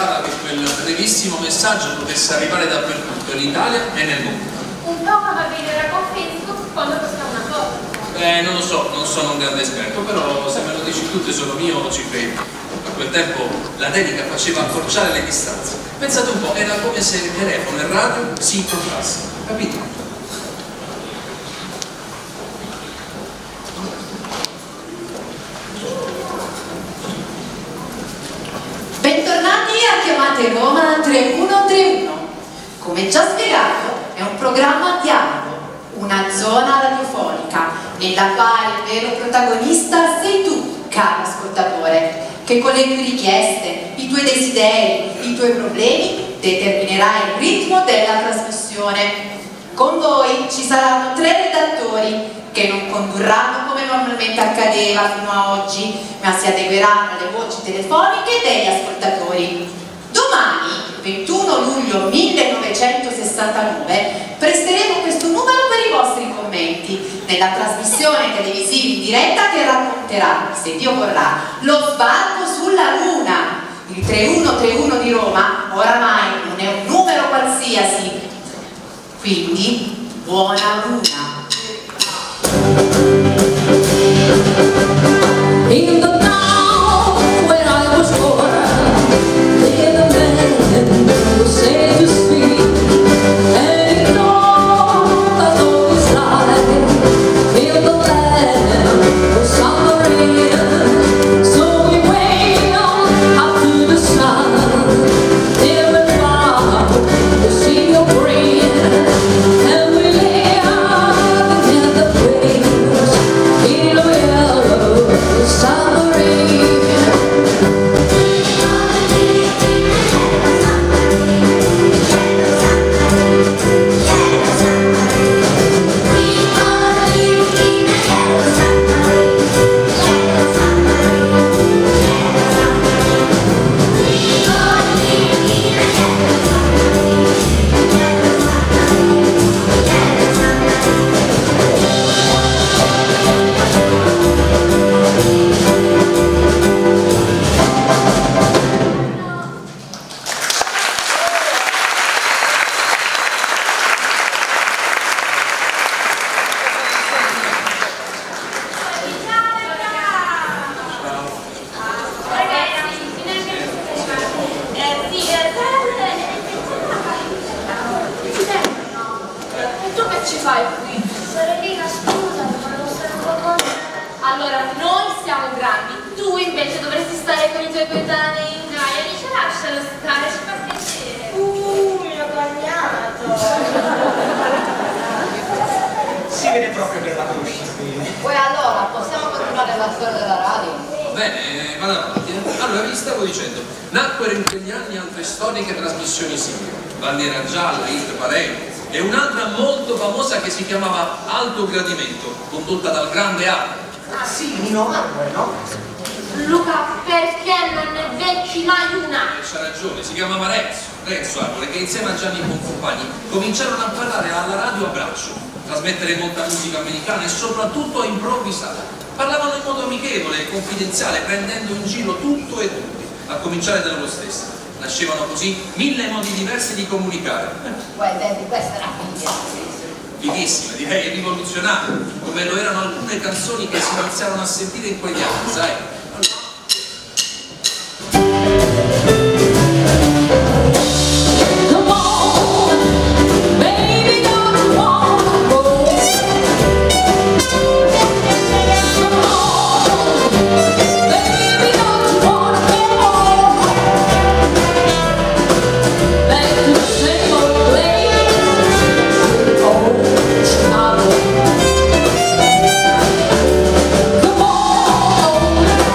sperava che quel brevissimo messaggio potesse arrivare dappertutto, in Italia e nel mondo. Un po' come vedere con Facebook quando costa una cosa. Eh, non lo so, non sono un grande esperto, però se me lo dici tu tesoro mio ci credo. A quel tempo la dedica faceva accorciare le distanze. Pensate un po', era come se il telefono e il radio si incontrassero, capito? Bentornati a Chiamate Roma tre uno tre uno. Come già spiegato, è un programma a dialogo, una zona radiofonica, nella quale il vero protagonista sei tu, caro ascoltatore, che con le tue richieste, i tuoi desideri, i tuoi problemi determinerai il ritmo della trasmissione. Con voi ci saranno tre redattori che non condurranno come normalmente accadeva fino a oggi, ma si adegueranno alle voci telefoniche degli ascoltatori. Domani, ventuno luglio millenovecentosessantanove, presteremo questo numero per i vostri commenti nella trasmissione televisiva in diretta che racconterà, se Dio vorrà, lo sbarco sulla Luna. Il tre uno tre uno di Roma oramai non è un numero qualsiasi, quindi buona Luna. In the town where I was born, lived a man who said to speak, and he thought that all his life in the land of submarine. So we went up to the sun, never found the sea of green, and we lay out in the waves in a yellow submarine. Allora, noi siamo grandi, tu invece dovresti stare con i tuoi coetanei. Dai, amici, lascialo stare, ci fa piacere. Uh, mi ho bagnato. Si vede proprio che la conosci bene. Poi allora, possiamo continuare la storia della radio? Bene, vado avanti. Allora, vi stavo dicendo, nacquero in quegli anni altre storiche trasmissioni simili, Bandiera Gialla, Hit Parade, e un'altra molto famosa che si chiamava Alto Gradimento, condotta dal grande Arco. Ah sì, Nino Arbore, no? Luca, perché non ne becchi mai una? Eh, c'ha ragione, si chiamava Renzo, Renzo Arbore, che insieme a Gianni Boncompagni cominciarono a parlare alla radio a braccio, trasmettere molta musica americana e soprattutto a improvvisare. Parlavano in modo amichevole e confidenziale, prendendo in giro tutto e tutti, a cominciare da loro stessi. Nascevano così mille modi diversi di comunicare. Guarda, senti, questa era figlia. Fighissime, direi rivoluzionarie, come lo erano alcune canzoni che si iniziarono a sentire in quegli anni, sai? Come on,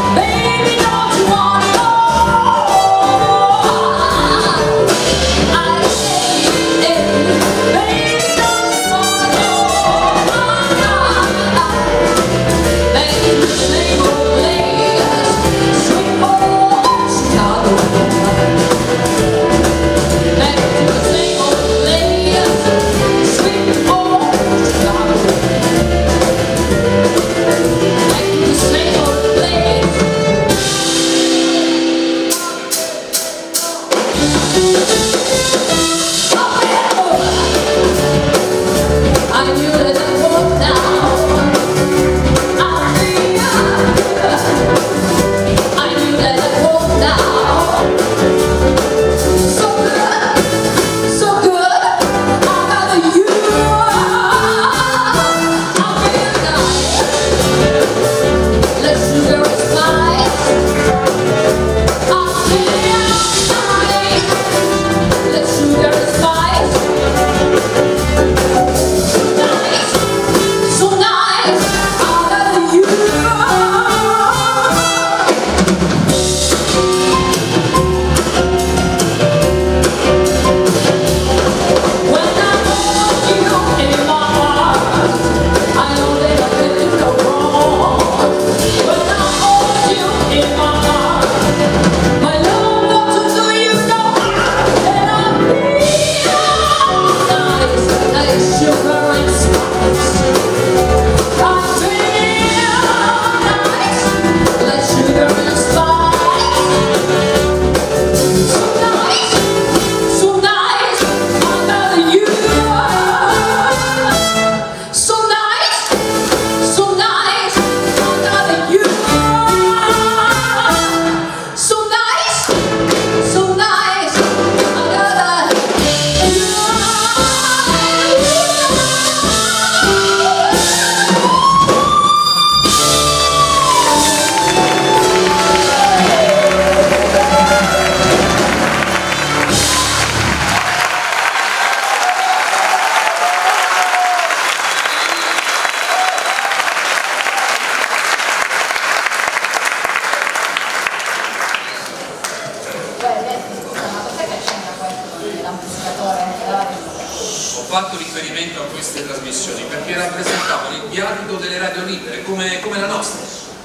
fatto riferimento a queste trasmissioni perché rappresentavano il viatico delle radio libere come, come la nostra.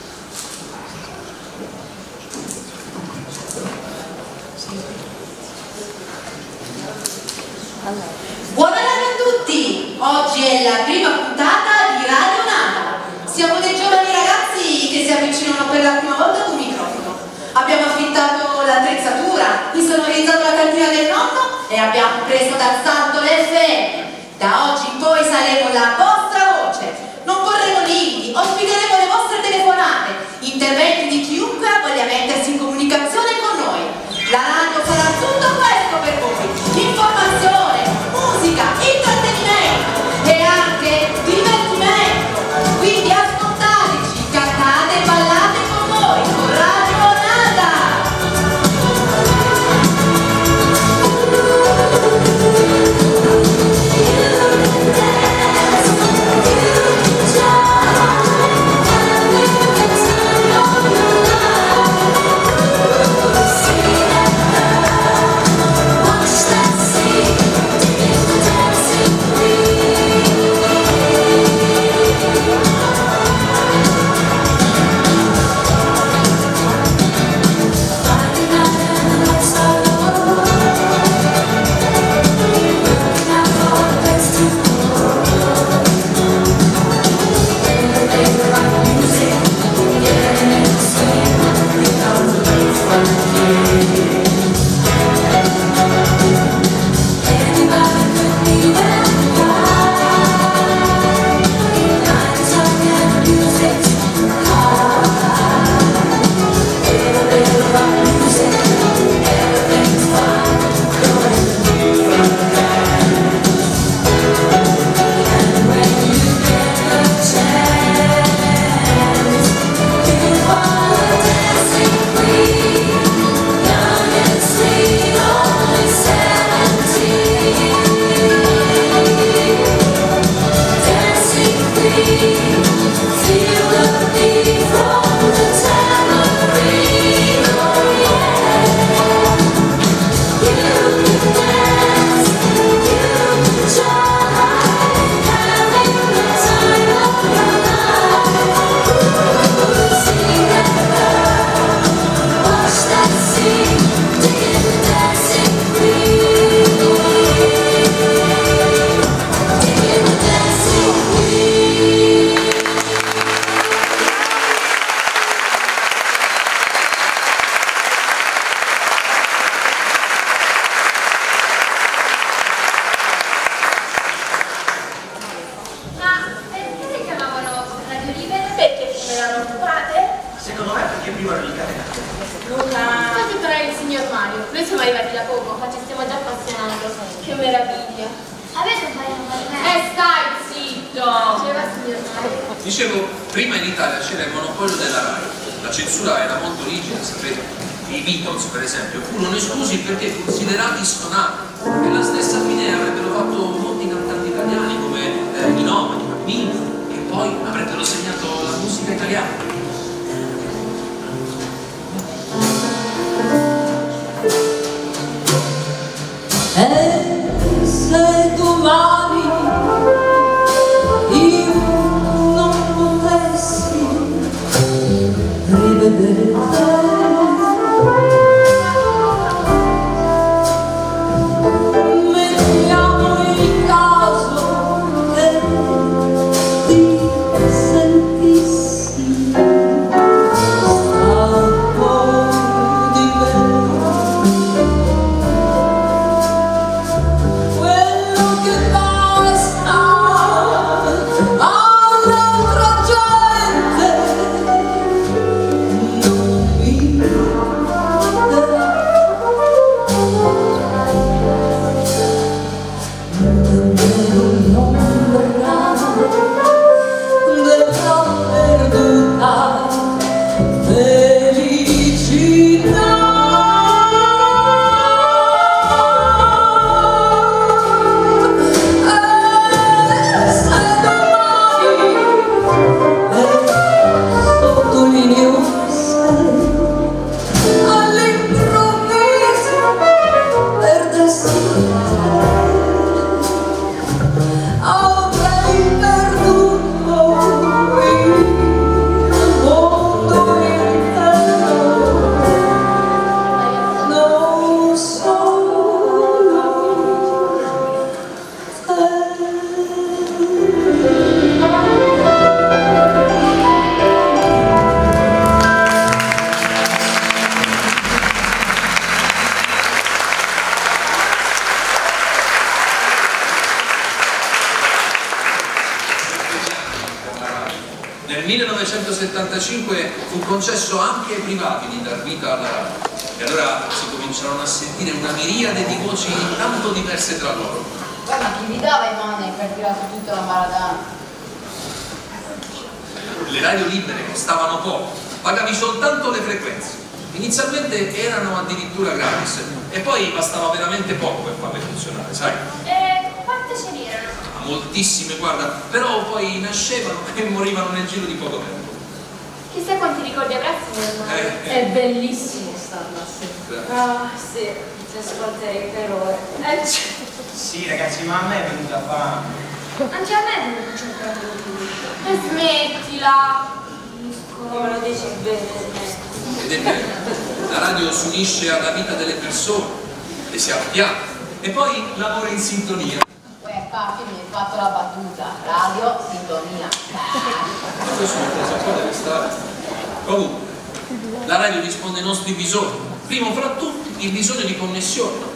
Buon anno a tutti! Oggi è la prima puntata di Radio Nada. Siamo dei giovani ragazzi che si avvicinano per la prima volta ad un microfono. Abbiamo affittato l'attrezzatura, qui sono organizzato la cantina del nonno e abbiamo preso d'assalto l'F M. Da oggi in poi saremo la vostra voce. Non porremo limiti, ospiteremo le vostre telefonate, interventi di chiunque voglia mettersi in comunicazione con noi. La radio sarà tutto questo per voi. Informazione, musica, intrattenimento e anche divertimento. Quindi ascoltateci, cantate e ballate con noi con Radio Nada. We'll be right back. Noi siamo arrivati da poco, infatti stiamo già appassionando. Che meraviglia. Avete un paio di marmellate? Eh, stai zitto! Diceva signor Mario. Dicevo, prima in Italia c'era il monopolio della RAI, la censura era molto rigida, sapete? I Beatles, per esempio, furono esclusi perché considerati stonati e la stessa fine avrebbero fatto molti cantanti italiani come eh, i Nomadi, i Bambini, e poi avrebbero segnato la musica italiana. E se domani io non potessi rivedere te, mettiamo il caso che ti sentissi stanco di me. Quello che basta a un'altra gente non mi darà. Nemmeno l'ombra della perduta felicità. Sottolineo sei all'improvviso perdessi avrei perduto il mondo intero, non solo te. Nel millenovecentosettantacinque fu concesso anche ai privati di dar vita alla radio e allora si cominciarono a sentire una miriade di voci tanto diverse tra loro. Poi ma chi vi dava i money per tirare su tutta la maradana? Le radio libere costavano poco, pagavi soltanto le frequenze. Inizialmente erano addirittura gratis e poi bastava veramente poco per farle funzionare, sai? E quante ce n'erano? Moltissime, guarda, però poi nascevano e morivano nel giro di poco tempo. Chissà quanti ricordi avrà, signor Mario. Eh, È bellissimo starla sì. Grazie. Ah, sì, ti ascolterei per ore. Eh, c- Sì, ragazzi, ma a me è venuta fame. Anche a me non c'è un po'. E smettila! come lo dici bene. Ed è vero, la radio si unisce alla vita delle persone, le si appiana e poi lavora in sintonia. Uè, Papi, mi hai fatto la battuta. Radio, sintonia. Ma questo è una cosa qua deve stare. Comunque, la radio risponde ai nostri bisogni. Primo fra tutti il bisogno di connessione.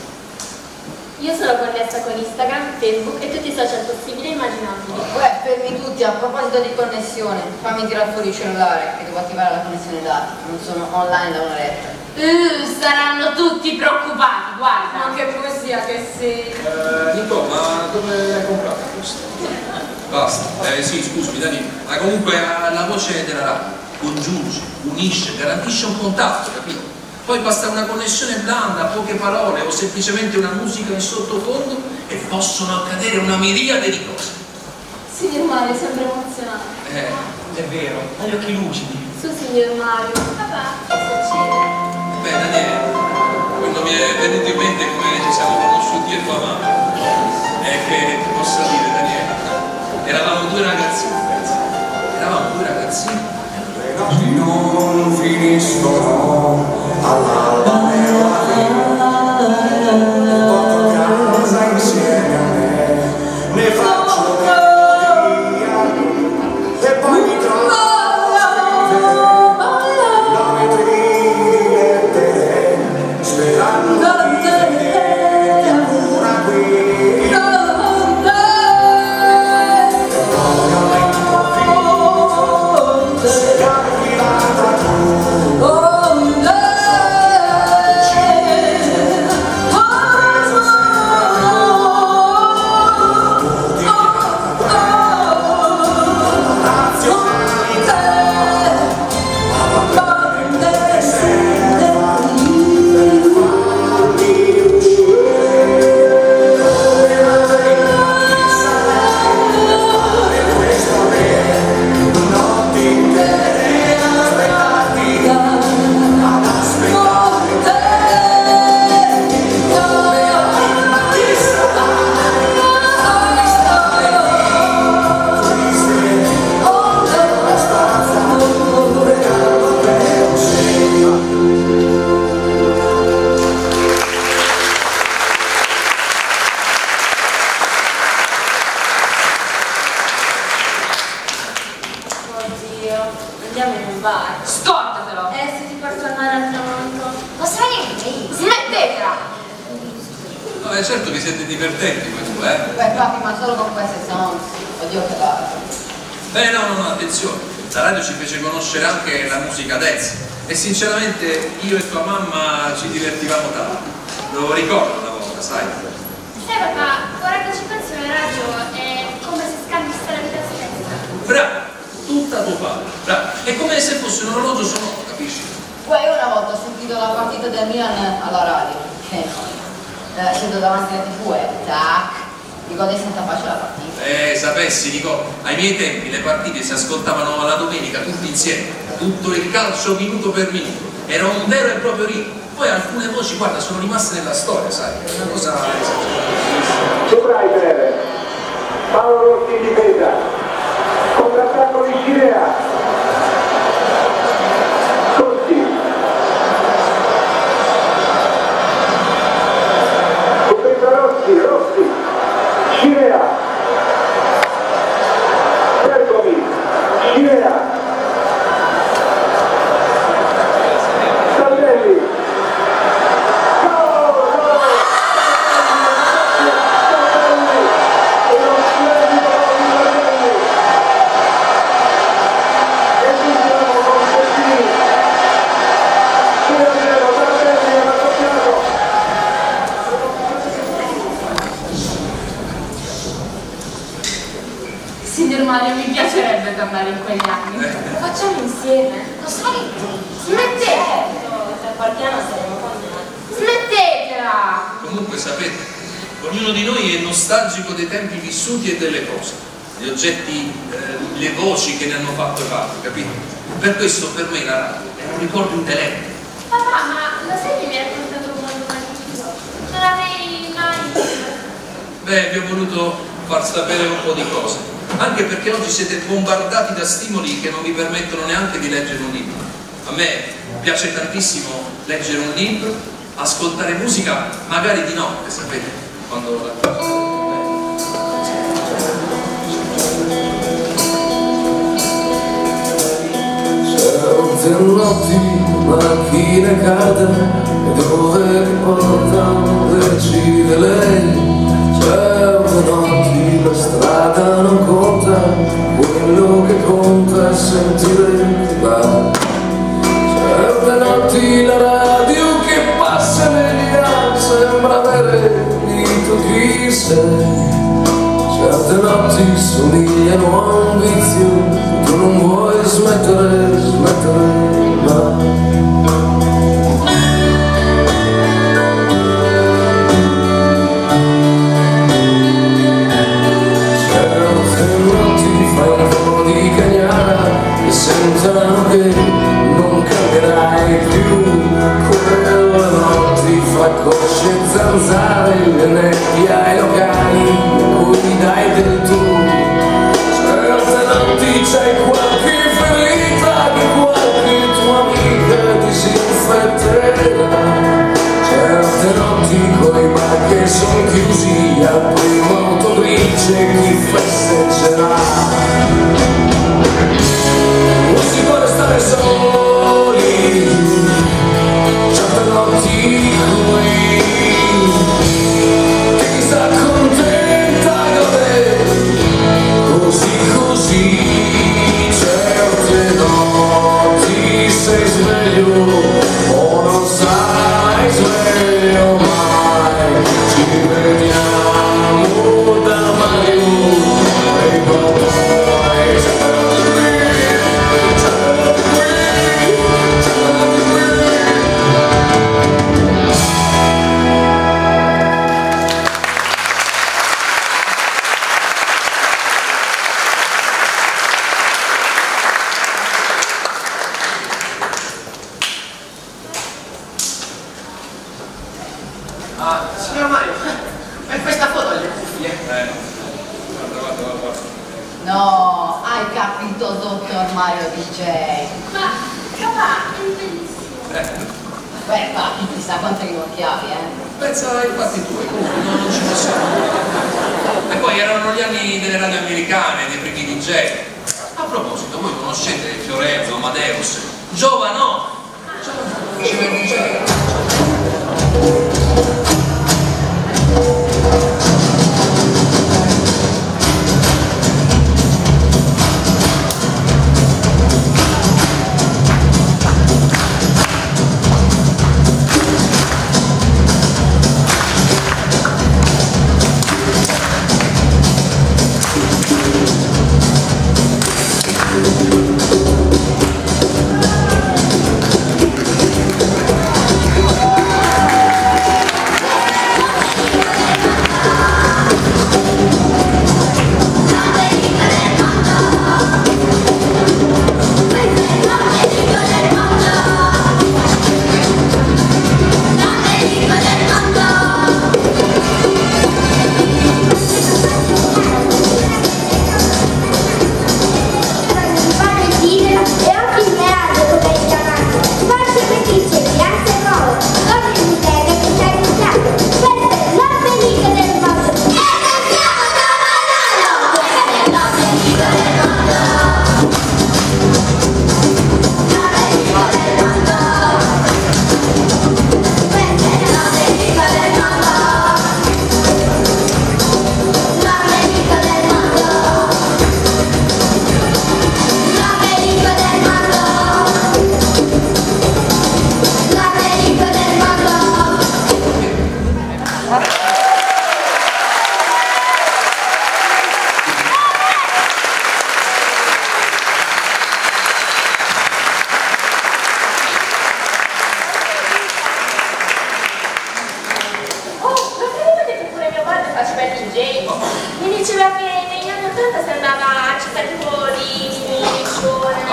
Io sono connessa con Instagram, Facebook e tutti i social possibili e immaginabili. Uè, fermi tutti, a proposito di connessione, fammi tirare fuori il cellulare che devo attivare la connessione dati. Non sono online da un'oretta. Uh, saranno tutti preoccupati, guarda. Ma che poesia che sei. Eh, Nico, ma dove hai comprato questo? Basta. Eh sì, scusami Dani, ma comunque la voce della radio congiunge, unisce, garantisce un contatto, capito? Poi basta una connessione blanda, poche parole o semplicemente una musica in sottofondo e possono accadere una miriade di cose. Signor Mario, sembra emozionato. Eh, È vero, ha gli occhi lucidi. Su, signor Mario. Papà, cosa succede? beh Daniele, quando mi è venuto in mente come ci siamo conosciuti e tua mamma, è che ti posso dire Daniele, eravamo due ragazzini, pensi? Eravamo due ragazzini. Le notti non finiscono all'alba della vita, porto a casa insieme a me, ne faccio melodia e poi mi trovo a scrivere la vetrina e te, sperando di vederti ancora qui. Oh, beh, certo che siete divertenti voi due, eh? Beh, papi, ma solo con queste songs. Oddio che va. Beh, no, no, no, attenzione. La radio ci fece conoscere anche la musica dance. E sinceramente io e tua mamma ci divertivamo tanto. Lo ricordo una volta, sai? Sai papà, ora che ci penso la radio è come se scambista la vita stessa. Bravo, tutta tuo padre. Bravo. È come se fosse un orologio sonoro, capisci? Poi una volta ho sentito la partita del Milan alla radio. Che noia. Eh, seduto davanti alla tivù e tac. Dico adesso è facile la partita. Eh, sapessi, Nico, ai miei tempi le partite si ascoltavano la domenica tutti insieme, tutto il calcio minuto per minuto. Era un vero e proprio ritmo. Poi alcune voci, guarda, sono rimaste nella storia, sai? È una cosa esagerata. Subrider, Paolo Rossi in difesa, contrattacco di Scirea, Rossi, subentra Rossi, Rossi, Scirea, Bergomi, Scirea, Saldelli. Signor Mario, mi piacerebbe tornare in quegli anni. Lo facciamo insieme. Lo sai? Smettete! Se partiamo saremo condannati. Smettetela! Comunque sapete, ognuno di noi è nostalgico dei tempi vissuti e delle cose, gli oggetti, eh, le voci che ne hanno fatto parte, capito? Per questo per me la radio è un ricordo indelebile. Papà, ma lo sai che mi hai raccontato un mondo magnifico? Non l'avrei mai... Beh, vi ho voluto far sapere un po' di cose, anche perché oggi siete bombardati da stimoli che non vi permettono neanche di leggere un libro. A me piace tantissimo leggere un libro, ascoltare musica, magari di notte, sapete, quando la cosa... Certe notti, macchine calde, e dove ti portano decide lei. Certe notti la strada non conta, quello che conta è sentire che va. Certe notti la radio che passa negli anni sembra avere dito chi sei. Certe notti somigliano a un vizio, tu non vuoi smettere, smettere mai. Sentono che non cambierai più, quelle notti fra cosce e zanzare, le nebbie ai locali a cui dai del tu. Certe notti c'hai qualche ferita che qualche tua amica disinfetterà. Certe notti coi bar che son chiusi al primo autogrill chi festeggerà. Non si può restare soli, certe notti qui, chi sta contenta godere, così così, certe notti sei sveglio, o non sai sveglio mai, ci vediamo da Mario, e poi Ah, signor Mario, per questa foto le cuffie? Eh, guarda, guarda, guarda. No, hai capito, dottor Mario D J. Ma, papà, è bellissimo. Eh, Beh, papi, chissà quante rivolchiavi, eh. pensa ai fatti tuoi, comunque non, non ci possiamo. E poi erano gli anni delle radio americane, dei primi D J. A proposito, voi conoscete Fiorenzo, Amadeus, Giovano? Giovano, faceva il D J.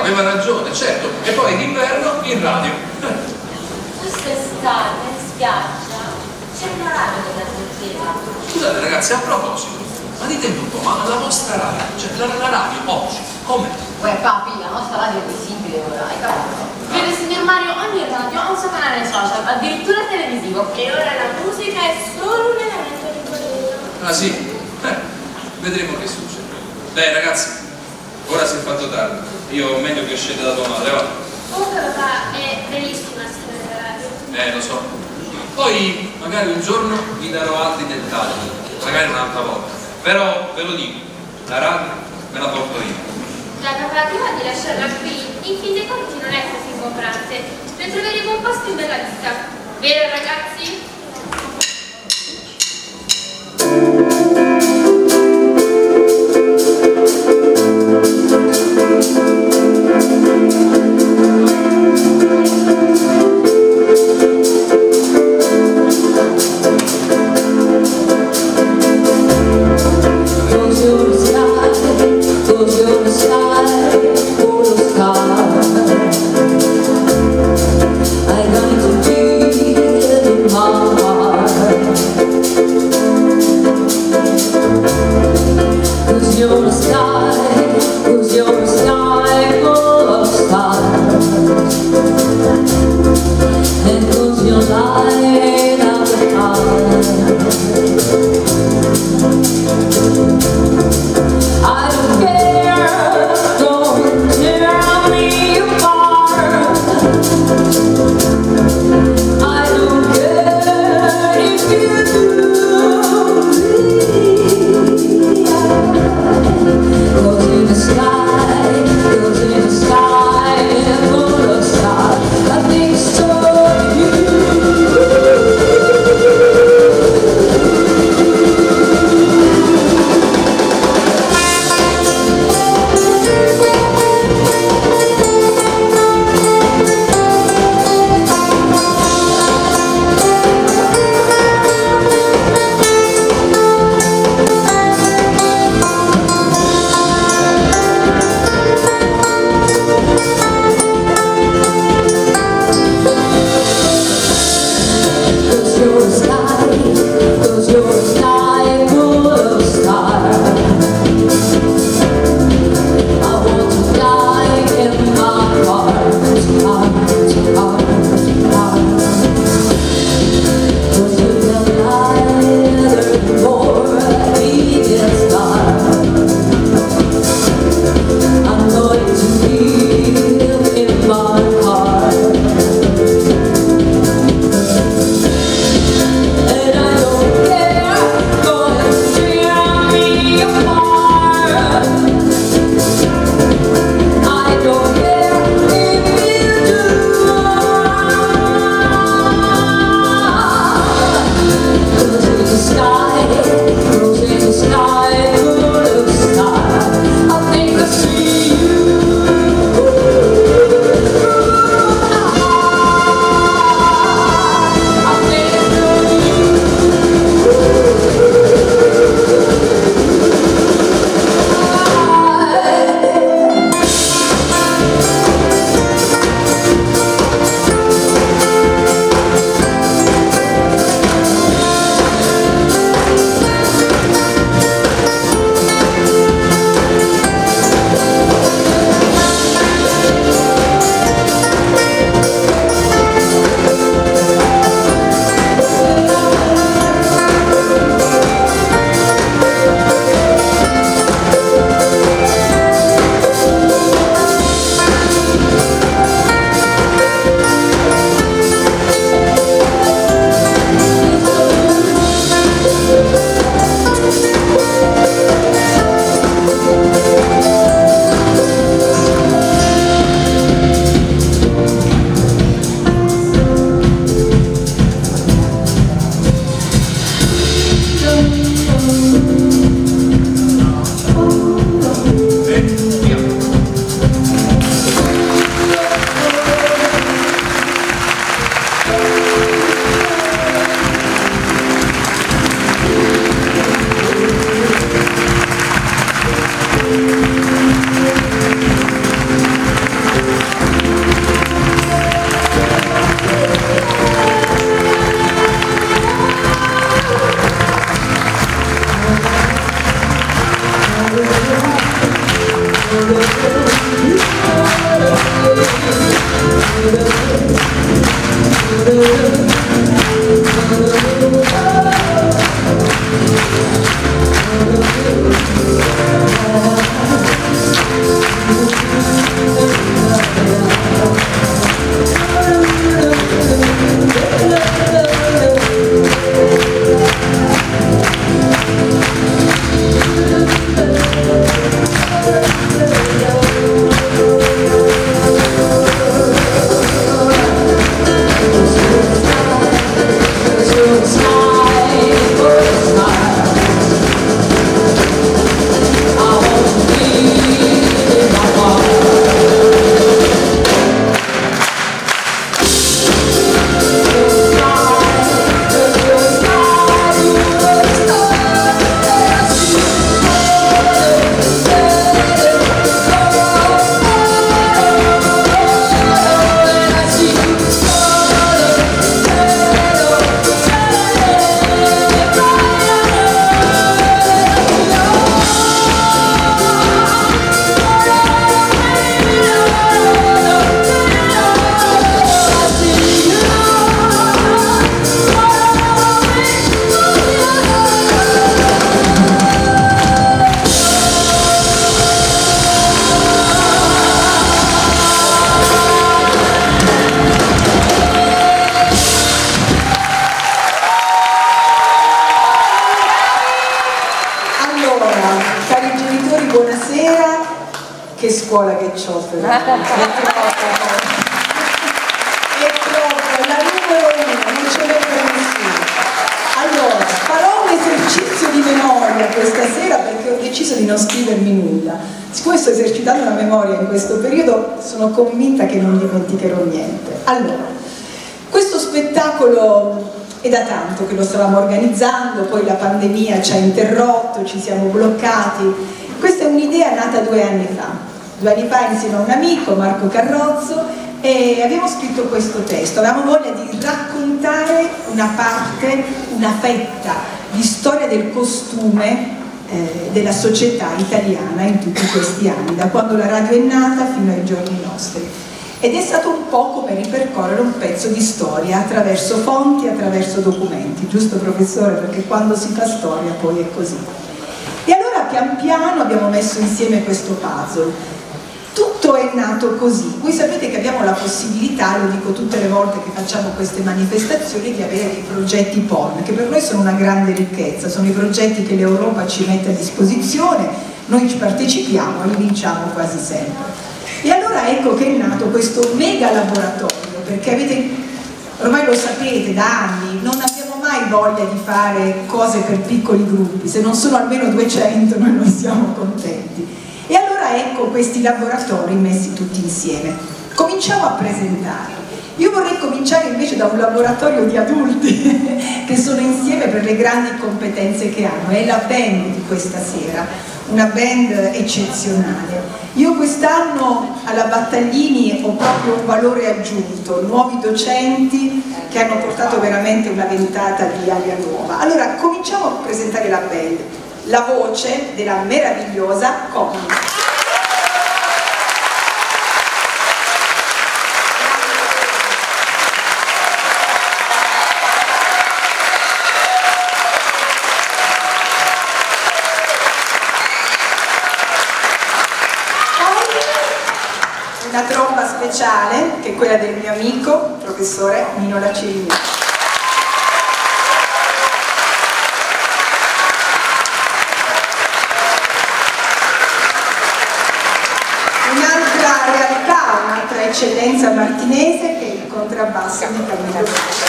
aveva ragione, certo. E poi d'inverno in radio. Quest'estate in spiaggia c'è una radio che trasmetteva. Scusate ragazzi, a proposito, ma ditemi un po', ma la vostra radio, cioè la, la radio oggi, com'è? Uè papi, la nostra radio è visibile ora, hai capito? Vede signor Mario, ogni radio ha un suo canale social, addirittura televisivo. E ora la musica è solo un elemento di quello. Ah sì? Eh, vedremo che succede. Dai ragazzi, ora si è fatto tardi. Io meglio che scenda da tua madre, va? Comunque papà è bellissima la storia della radio. Eh, lo so. Poi magari un giorno vi darò altri dettagli, magari un'altra volta. Però ve lo dico, la radio me la porto io. Dai papà, prima di lasciarla qui, in fin dei conti non è così ingombrante. Ne troveremo un posto in bella vista. Vero ragazzi? Sky, full of stars. I think so. You scuola che c'ho però. È troppo, la numero uno, non ce n'è per nessuno. Allora, farò un esercizio di memoria questa sera perché ho deciso di non scrivermi nulla. Siccome sto esercitando la memoria in questo periodo, sono convinta che non dimenticherò niente. Allora, questo spettacolo è da tanto che lo stavamo organizzando, poi la pandemia ci ha interrotto, ci siamo bloccati. Questa è un'idea nata due anni fa. Due anni fa insieme a un amico, Marco Carrozzo, e abbiamo scritto questo testo. Avevamo voglia di raccontare una parte, una fetta di storia del costume eh, della società italiana in tutti questi anni, da quando la radio è nata fino ai giorni nostri. Ed è stato un po' come ripercorrere un pezzo di storia attraverso fonti, attraverso documenti, giusto professore? Perché quando si fa storia poi è così. E allora pian piano abbiamo messo insieme questo puzzle. Tutto è nato così. Voi sapete che abbiamo la possibilità, lo dico tutte le volte che facciamo queste manifestazioni, di avere dei progetti P O N, che per noi sono una grande ricchezza, sono i progetti che l'Europa ci mette a disposizione, noi ci partecipiamo e li vinciamo quasi sempre. E allora ecco che è nato questo mega laboratorio, perché avete, ormai lo sapete da anni, non abbiamo mai voglia di fare cose per piccoli gruppi, se non sono almeno duecento noi non siamo contenti. E allora ecco questi laboratori messi tutti insieme. Cominciamo a presentare. Io vorrei cominciare invece da un laboratorio di adulti che sono insieme per le grandi competenze che hanno. È la band di questa sera, una band eccezionale. Io quest'anno alla Battaglini ho proprio un valore aggiunto, nuovi docenti che hanno portato veramente una ventata di aria nuova. Allora cominciamo a presentare la band. La voce della meravigliosa Connie. Una tromba speciale che è quella del mio amico, professore Nino Lacirini. Un'altra eccellenza martinese che è il contrabbasso di Camilla Luce.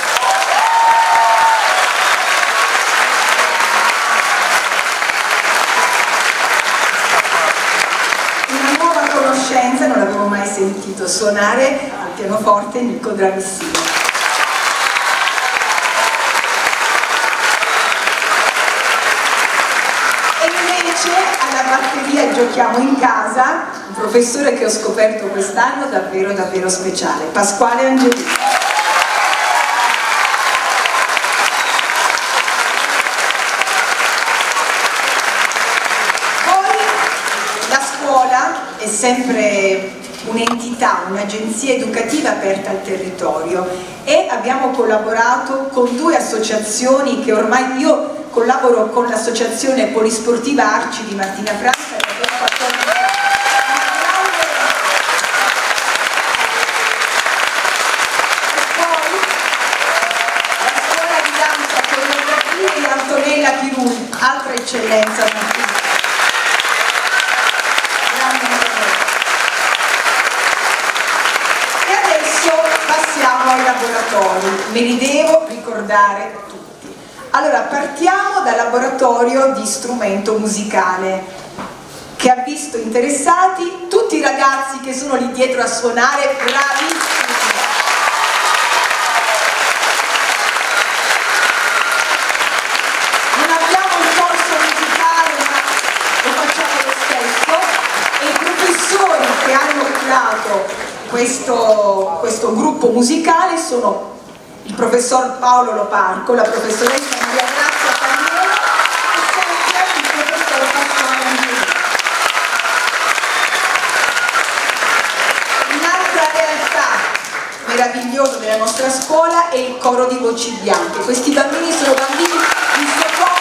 Una nuova conoscenza, non l'avevo mai sentito suonare al pianoforte, Nico Dravissino. E invece alla batteria giochiamo in casa un professore che ho scoperto quest'anno davvero davvero speciale, Pasquale Angelini. Poi la scuola è sempre un'entità, un'agenzia educativa aperta al territorio e abbiamo collaborato con due associazioni che ormai io collaboro con l'associazione Polisportiva Arci di Martina Franca che ha fatto Antonella Chirulli, altra eccellenza. E adesso passiamo ai laboratori, me li devo ricordare tutti. Allora partiamo dal laboratorio di strumento musicale che ha visto interessati tutti i ragazzi che sono lì dietro a suonare, bravissimi. Questo, questo gruppo musicale sono il professor Paolo Loparco, la professoressa Maria Grazia Cagliero e sempre il professor Pasquale Angelini. Un'altra realtà meravigliosa della nostra scuola è il coro di voci bianche. Questi bambini sono bambini di seconda.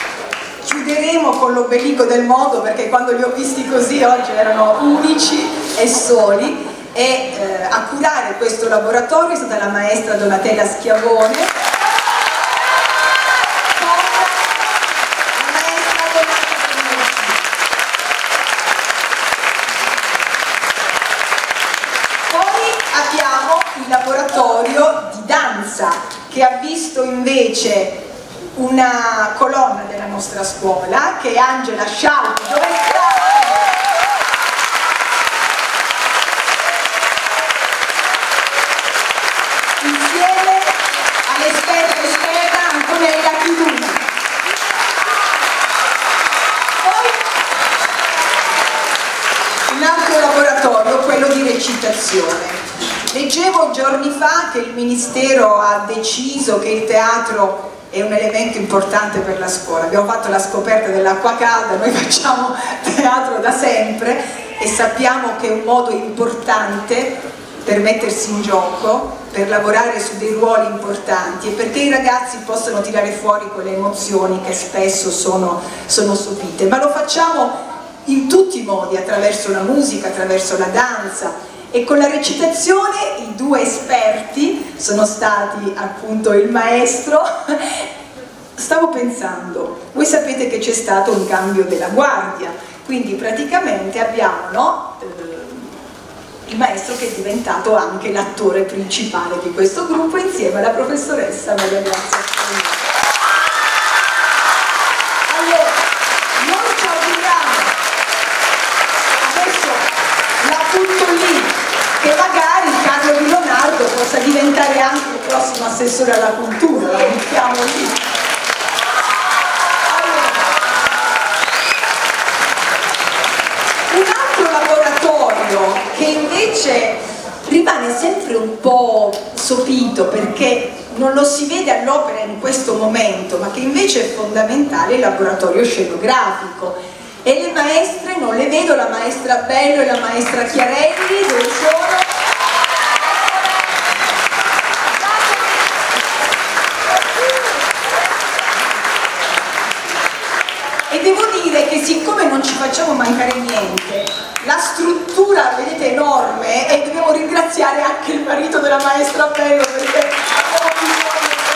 Con l'ombelico del mondo, perché quando li ho visti così oggi erano unici. e soli, e eh, a curare questo laboratorio è stata la maestra Donatella Schiavone. Laboratorio di danza che ha visto invece una colonna della nostra scuola che è Angela Sciauti. Dove sta? Insieme all'esperta esterna Antonella Chiduni. Poi un altro laboratorio, quello di recitazione. Leggevo giorni fa che il Ministero ha deciso che il teatro è un elemento importante per la scuola. Abbiamo fatto la scoperta dell'acqua calda, noi facciamo teatro da sempre e sappiamo che è un modo importante per mettersi in gioco, per lavorare su dei ruoli importanti e perché i ragazzi possano tirare fuori quelle emozioni che spesso sono, sono sopite. Ma lo facciamo in tutti i modi, attraverso la musica, attraverso la danza. E con la recitazione i due esperti sono stati appunto il maestro. Stavo pensando, voi sapete che c'è stato un cambio della guardia, quindi praticamente abbiamo no, eh, il maestro che è diventato anche l'attore principale di questo gruppo insieme alla professoressa Maria Grazia. Allora, noi ci auguriamo, adesso la butto lì, che magari Carlo Di Leonardo possa diventare anche il prossimo assessore alla cultura, lo mettiamo lì. Allora, un altro laboratorio che invece rimane sempre un po' sopito perché non lo si vede all'opera in questo momento, ma che invece è fondamentale, è il laboratorio scenografico. E le maestre, non le vedo, la maestra Bello e la maestra Chiarelli, dove sono? E devo dire che siccome non ci facciamo mancare niente, la struttura, vedete, è enorme e dobbiamo ringraziare anche il marito della maestra Bello perché abbiamo bisogno.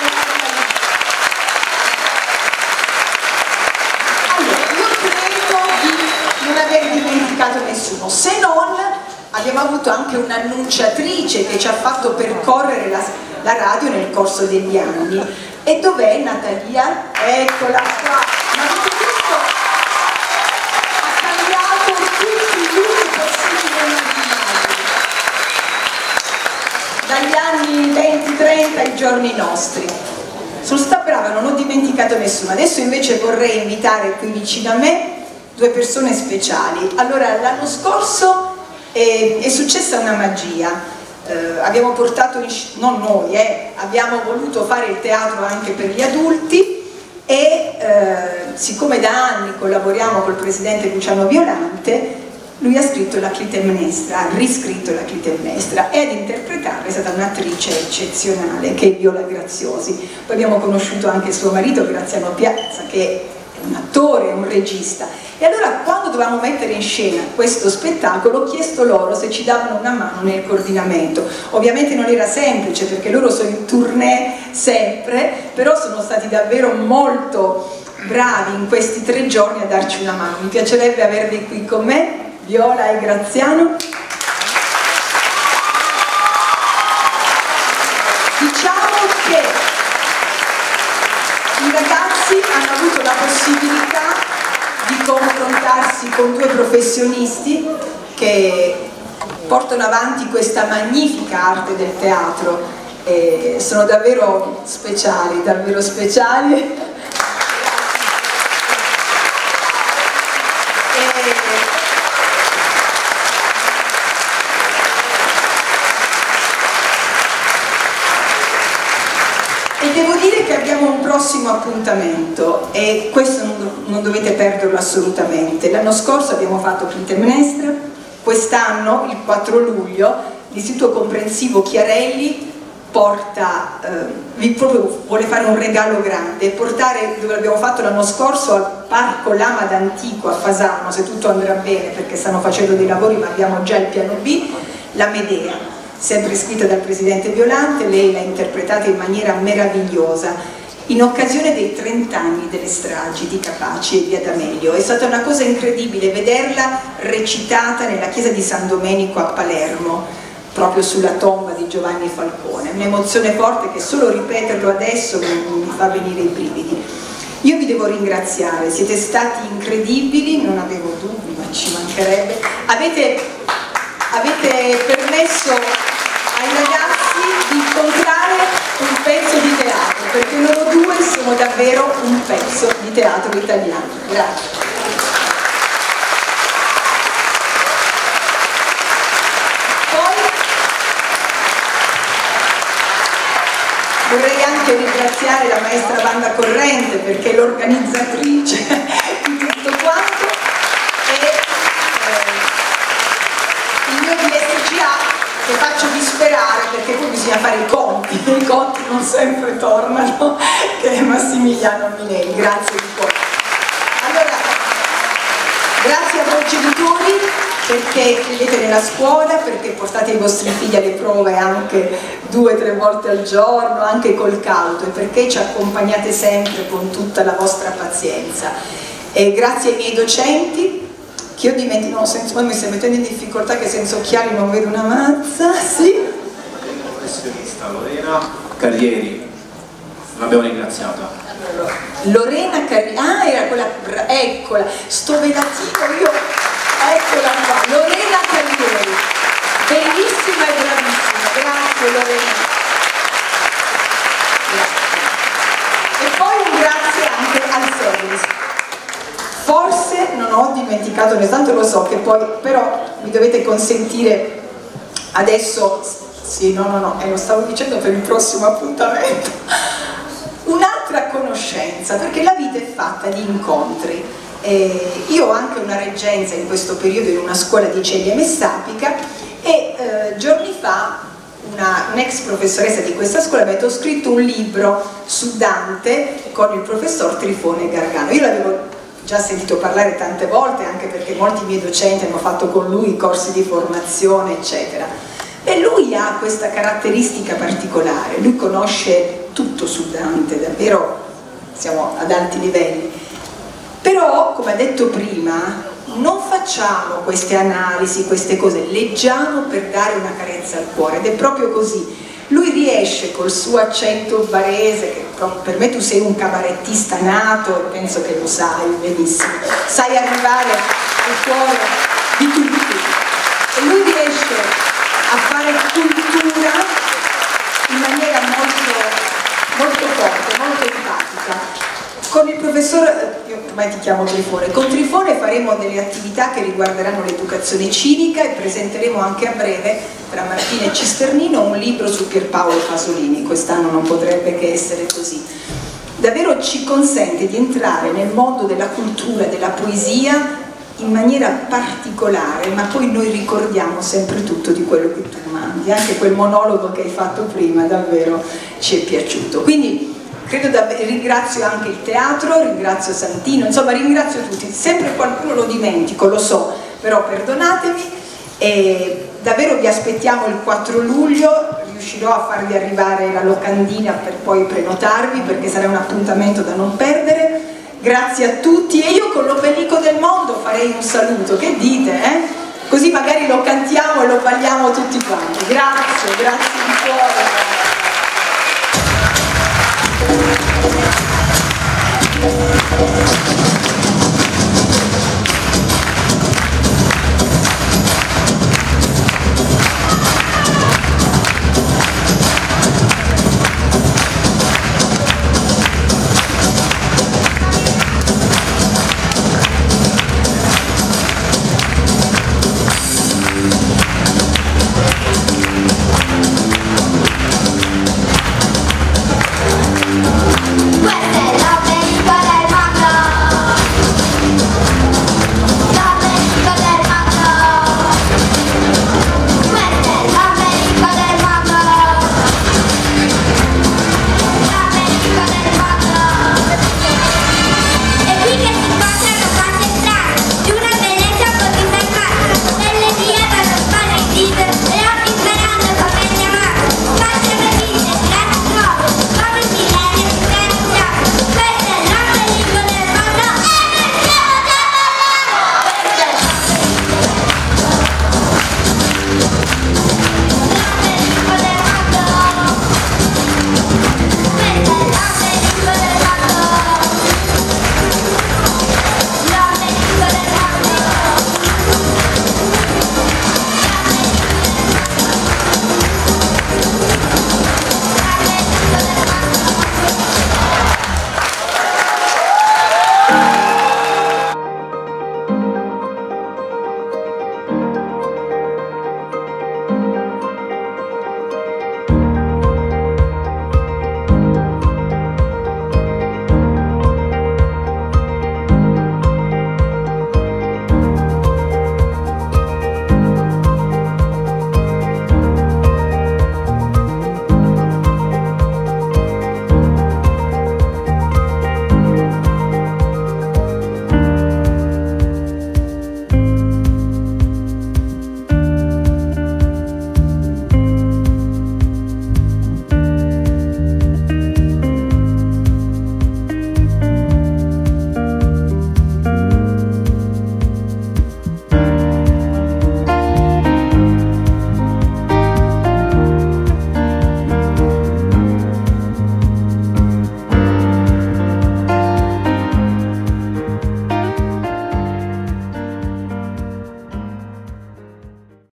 Nessuno, se non abbiamo avuto anche un'annunciatrice che ci ha fatto percorrere la, la radio nel corso degli anni. E dov'è Natalia? Eccola qua. Ma avete visto? Ha cambiato tutti i look possibili e immaginabili dagli anni venti trenta ai giorni nostri. Sono stata brava, non ho dimenticato nessuno. Adesso invece vorrei invitare qui vicino a me due persone speciali. Allora, l'anno scorso è, è successa una magia. Eh, abbiamo portato, in, non noi, eh, abbiamo voluto fare il teatro anche per gli adulti e eh, siccome da anni collaboriamo col presidente Luciano Violante, lui ha scritto la Clitemnestra, ha riscritto la Clitemnestra e ad interpretarla è stata un'attrice eccezionale che è Viola Graziosi. Poi abbiamo conosciuto anche suo marito Graziano Piazza, che è un attore, un regista. E allora quando dovevamo mettere in scena questo spettacolo ho chiesto loro se ci davano una mano nel coordinamento. Ovviamente non era semplice perché loro sono in tournée sempre, però sono stati davvero molto bravi in questi tre giorni a darci una mano. Mi piacerebbe averli qui con me, Viola e Graziano. Diciamo che i ragazzi hanno avuto la possibilità di confrontarsi con due professionisti che portano avanti questa magnifica arte del teatro e sono davvero speciali, davvero speciali. E devo dire che abbiamo un prossimo appuntamento e questo non, non dovete perderlo assolutamente. L'anno scorso abbiamo fatto Clitemnestra, quest'anno, il quattro luglio, l'Istituto Comprensivo Chiarelli porta, eh, vi proprio vuole fare un regalo grande, portare, dove l'abbiamo fatto l'anno scorso, al Parco Lama d'Antico a Fasano, se tutto andrà bene perché stanno facendo dei lavori ma abbiamo già il piano B, la Medea, sempre scritta dal presidente Violante, lei l'ha interpretata in maniera meravigliosa, in occasione dei trent'anni delle stragi di Capaci e via D'Amelio. È stata una cosa incredibile vederla recitata nella chiesa di San Domenico a Palermo, proprio sulla tomba di Giovanni Falcone, un'emozione forte che solo ripeterlo adesso mi fa venire i brividi. Io vi devo ringraziare, siete stati incredibili, non avevo dubbi, ma ci mancherebbe, avete, avete permesso ai ragazzi di incontrare un pezzo di teatro, perché loro due sono davvero un pezzo di teatro italiano. Grazie. Vorrei anche ringraziare la maestra Wanda Corrente perché è l'organizzatrice di tutto quanto e eh, il mio D S G A che faccio disperare perché poi bisogna fare i conti, i conti non sempre tornano, che è Massimiliano Minelli. Grazie di cuore. Allora, grazie a voi genitori perché credete nella scuola, perché portate i vostri figli alle prove anche due o tre volte al giorno, anche col caldo, e perché ci accompagnate sempre con tutta la vostra pazienza. E grazie ai miei docenti, che io dimentico, no, senza, mi stai mettendo in difficoltà che senza occhiali non vedo una mazza, sì? Professionista Lorena Carrieri, l'abbiamo ringraziata. Lorena Carrieri, ah era quella, eccola, sto vedatino io, eccola qua, Lorena Carrieri, bellissima e bravissima, grazie Lorena. Grazie. E poi un grazie anche al service. Forse non ho dimenticato, tanto lo so che poi, però mi dovete consentire adesso, sì, no, no, no, e lo stavo dicendo per il prossimo appuntamento, un'altra conoscenza, perché la vita è fatta di incontri. Eh, io ho anche una reggenza in questo periodo in una scuola di Ceglie Messapica e eh, giorni fa un'ex professoressa di questa scuola mi ha detto: ho scritto un libro su Dante con il professor Trifone Gargano. Io l'avevo già sentito parlare tante volte, anche perché molti miei docenti hanno fatto con lui corsi di formazione eccetera, e lui ha questa caratteristica particolare, lui conosce tutto su Dante, davvero siamo ad alti livelli, però come ha detto prima non facciamo queste analisi, queste cose, leggiamo per dare una carezza al cuore, ed è proprio così. Lui riesce col suo accento barese, che per me tu sei un cabarettista nato e penso che lo sai benissimo, sai arrivare al cuore di tutti, e lui riesce a fare cultura in maniera molto, molto forte, molto empatica. Con il professor, io ormai ti chiamo Trifone, con Trifone faremo delle attività che riguarderanno l'educazione civica e presenteremo anche a breve, tra Martina e Cisternino, un libro su Pierpaolo Pasolini. Quest'anno non potrebbe che essere così. Davvero ci consente di entrare nel mondo della cultura, della poesia in maniera particolare, ma poi noi ricordiamo sempre tutto di quello che tu mandi, anche quel monologo che hai fatto prima davvero ci è piaciuto. Quindi credo davvero, ringrazio anche il teatro, ringrazio Santino, insomma ringrazio tutti, sempre qualcuno lo dimentico, lo so, però perdonatemi, e davvero vi aspettiamo il quattro luglio, riuscirò a farvi arrivare la locandina per poi prenotarvi, perché sarà un appuntamento da non perdere. Grazie a tutti, e io con l'ombelico del mondo farei un saluto, che dite? Eh? Così magari lo cantiamo e lo balliamo tutti quanti. Grazie, grazie di cuore.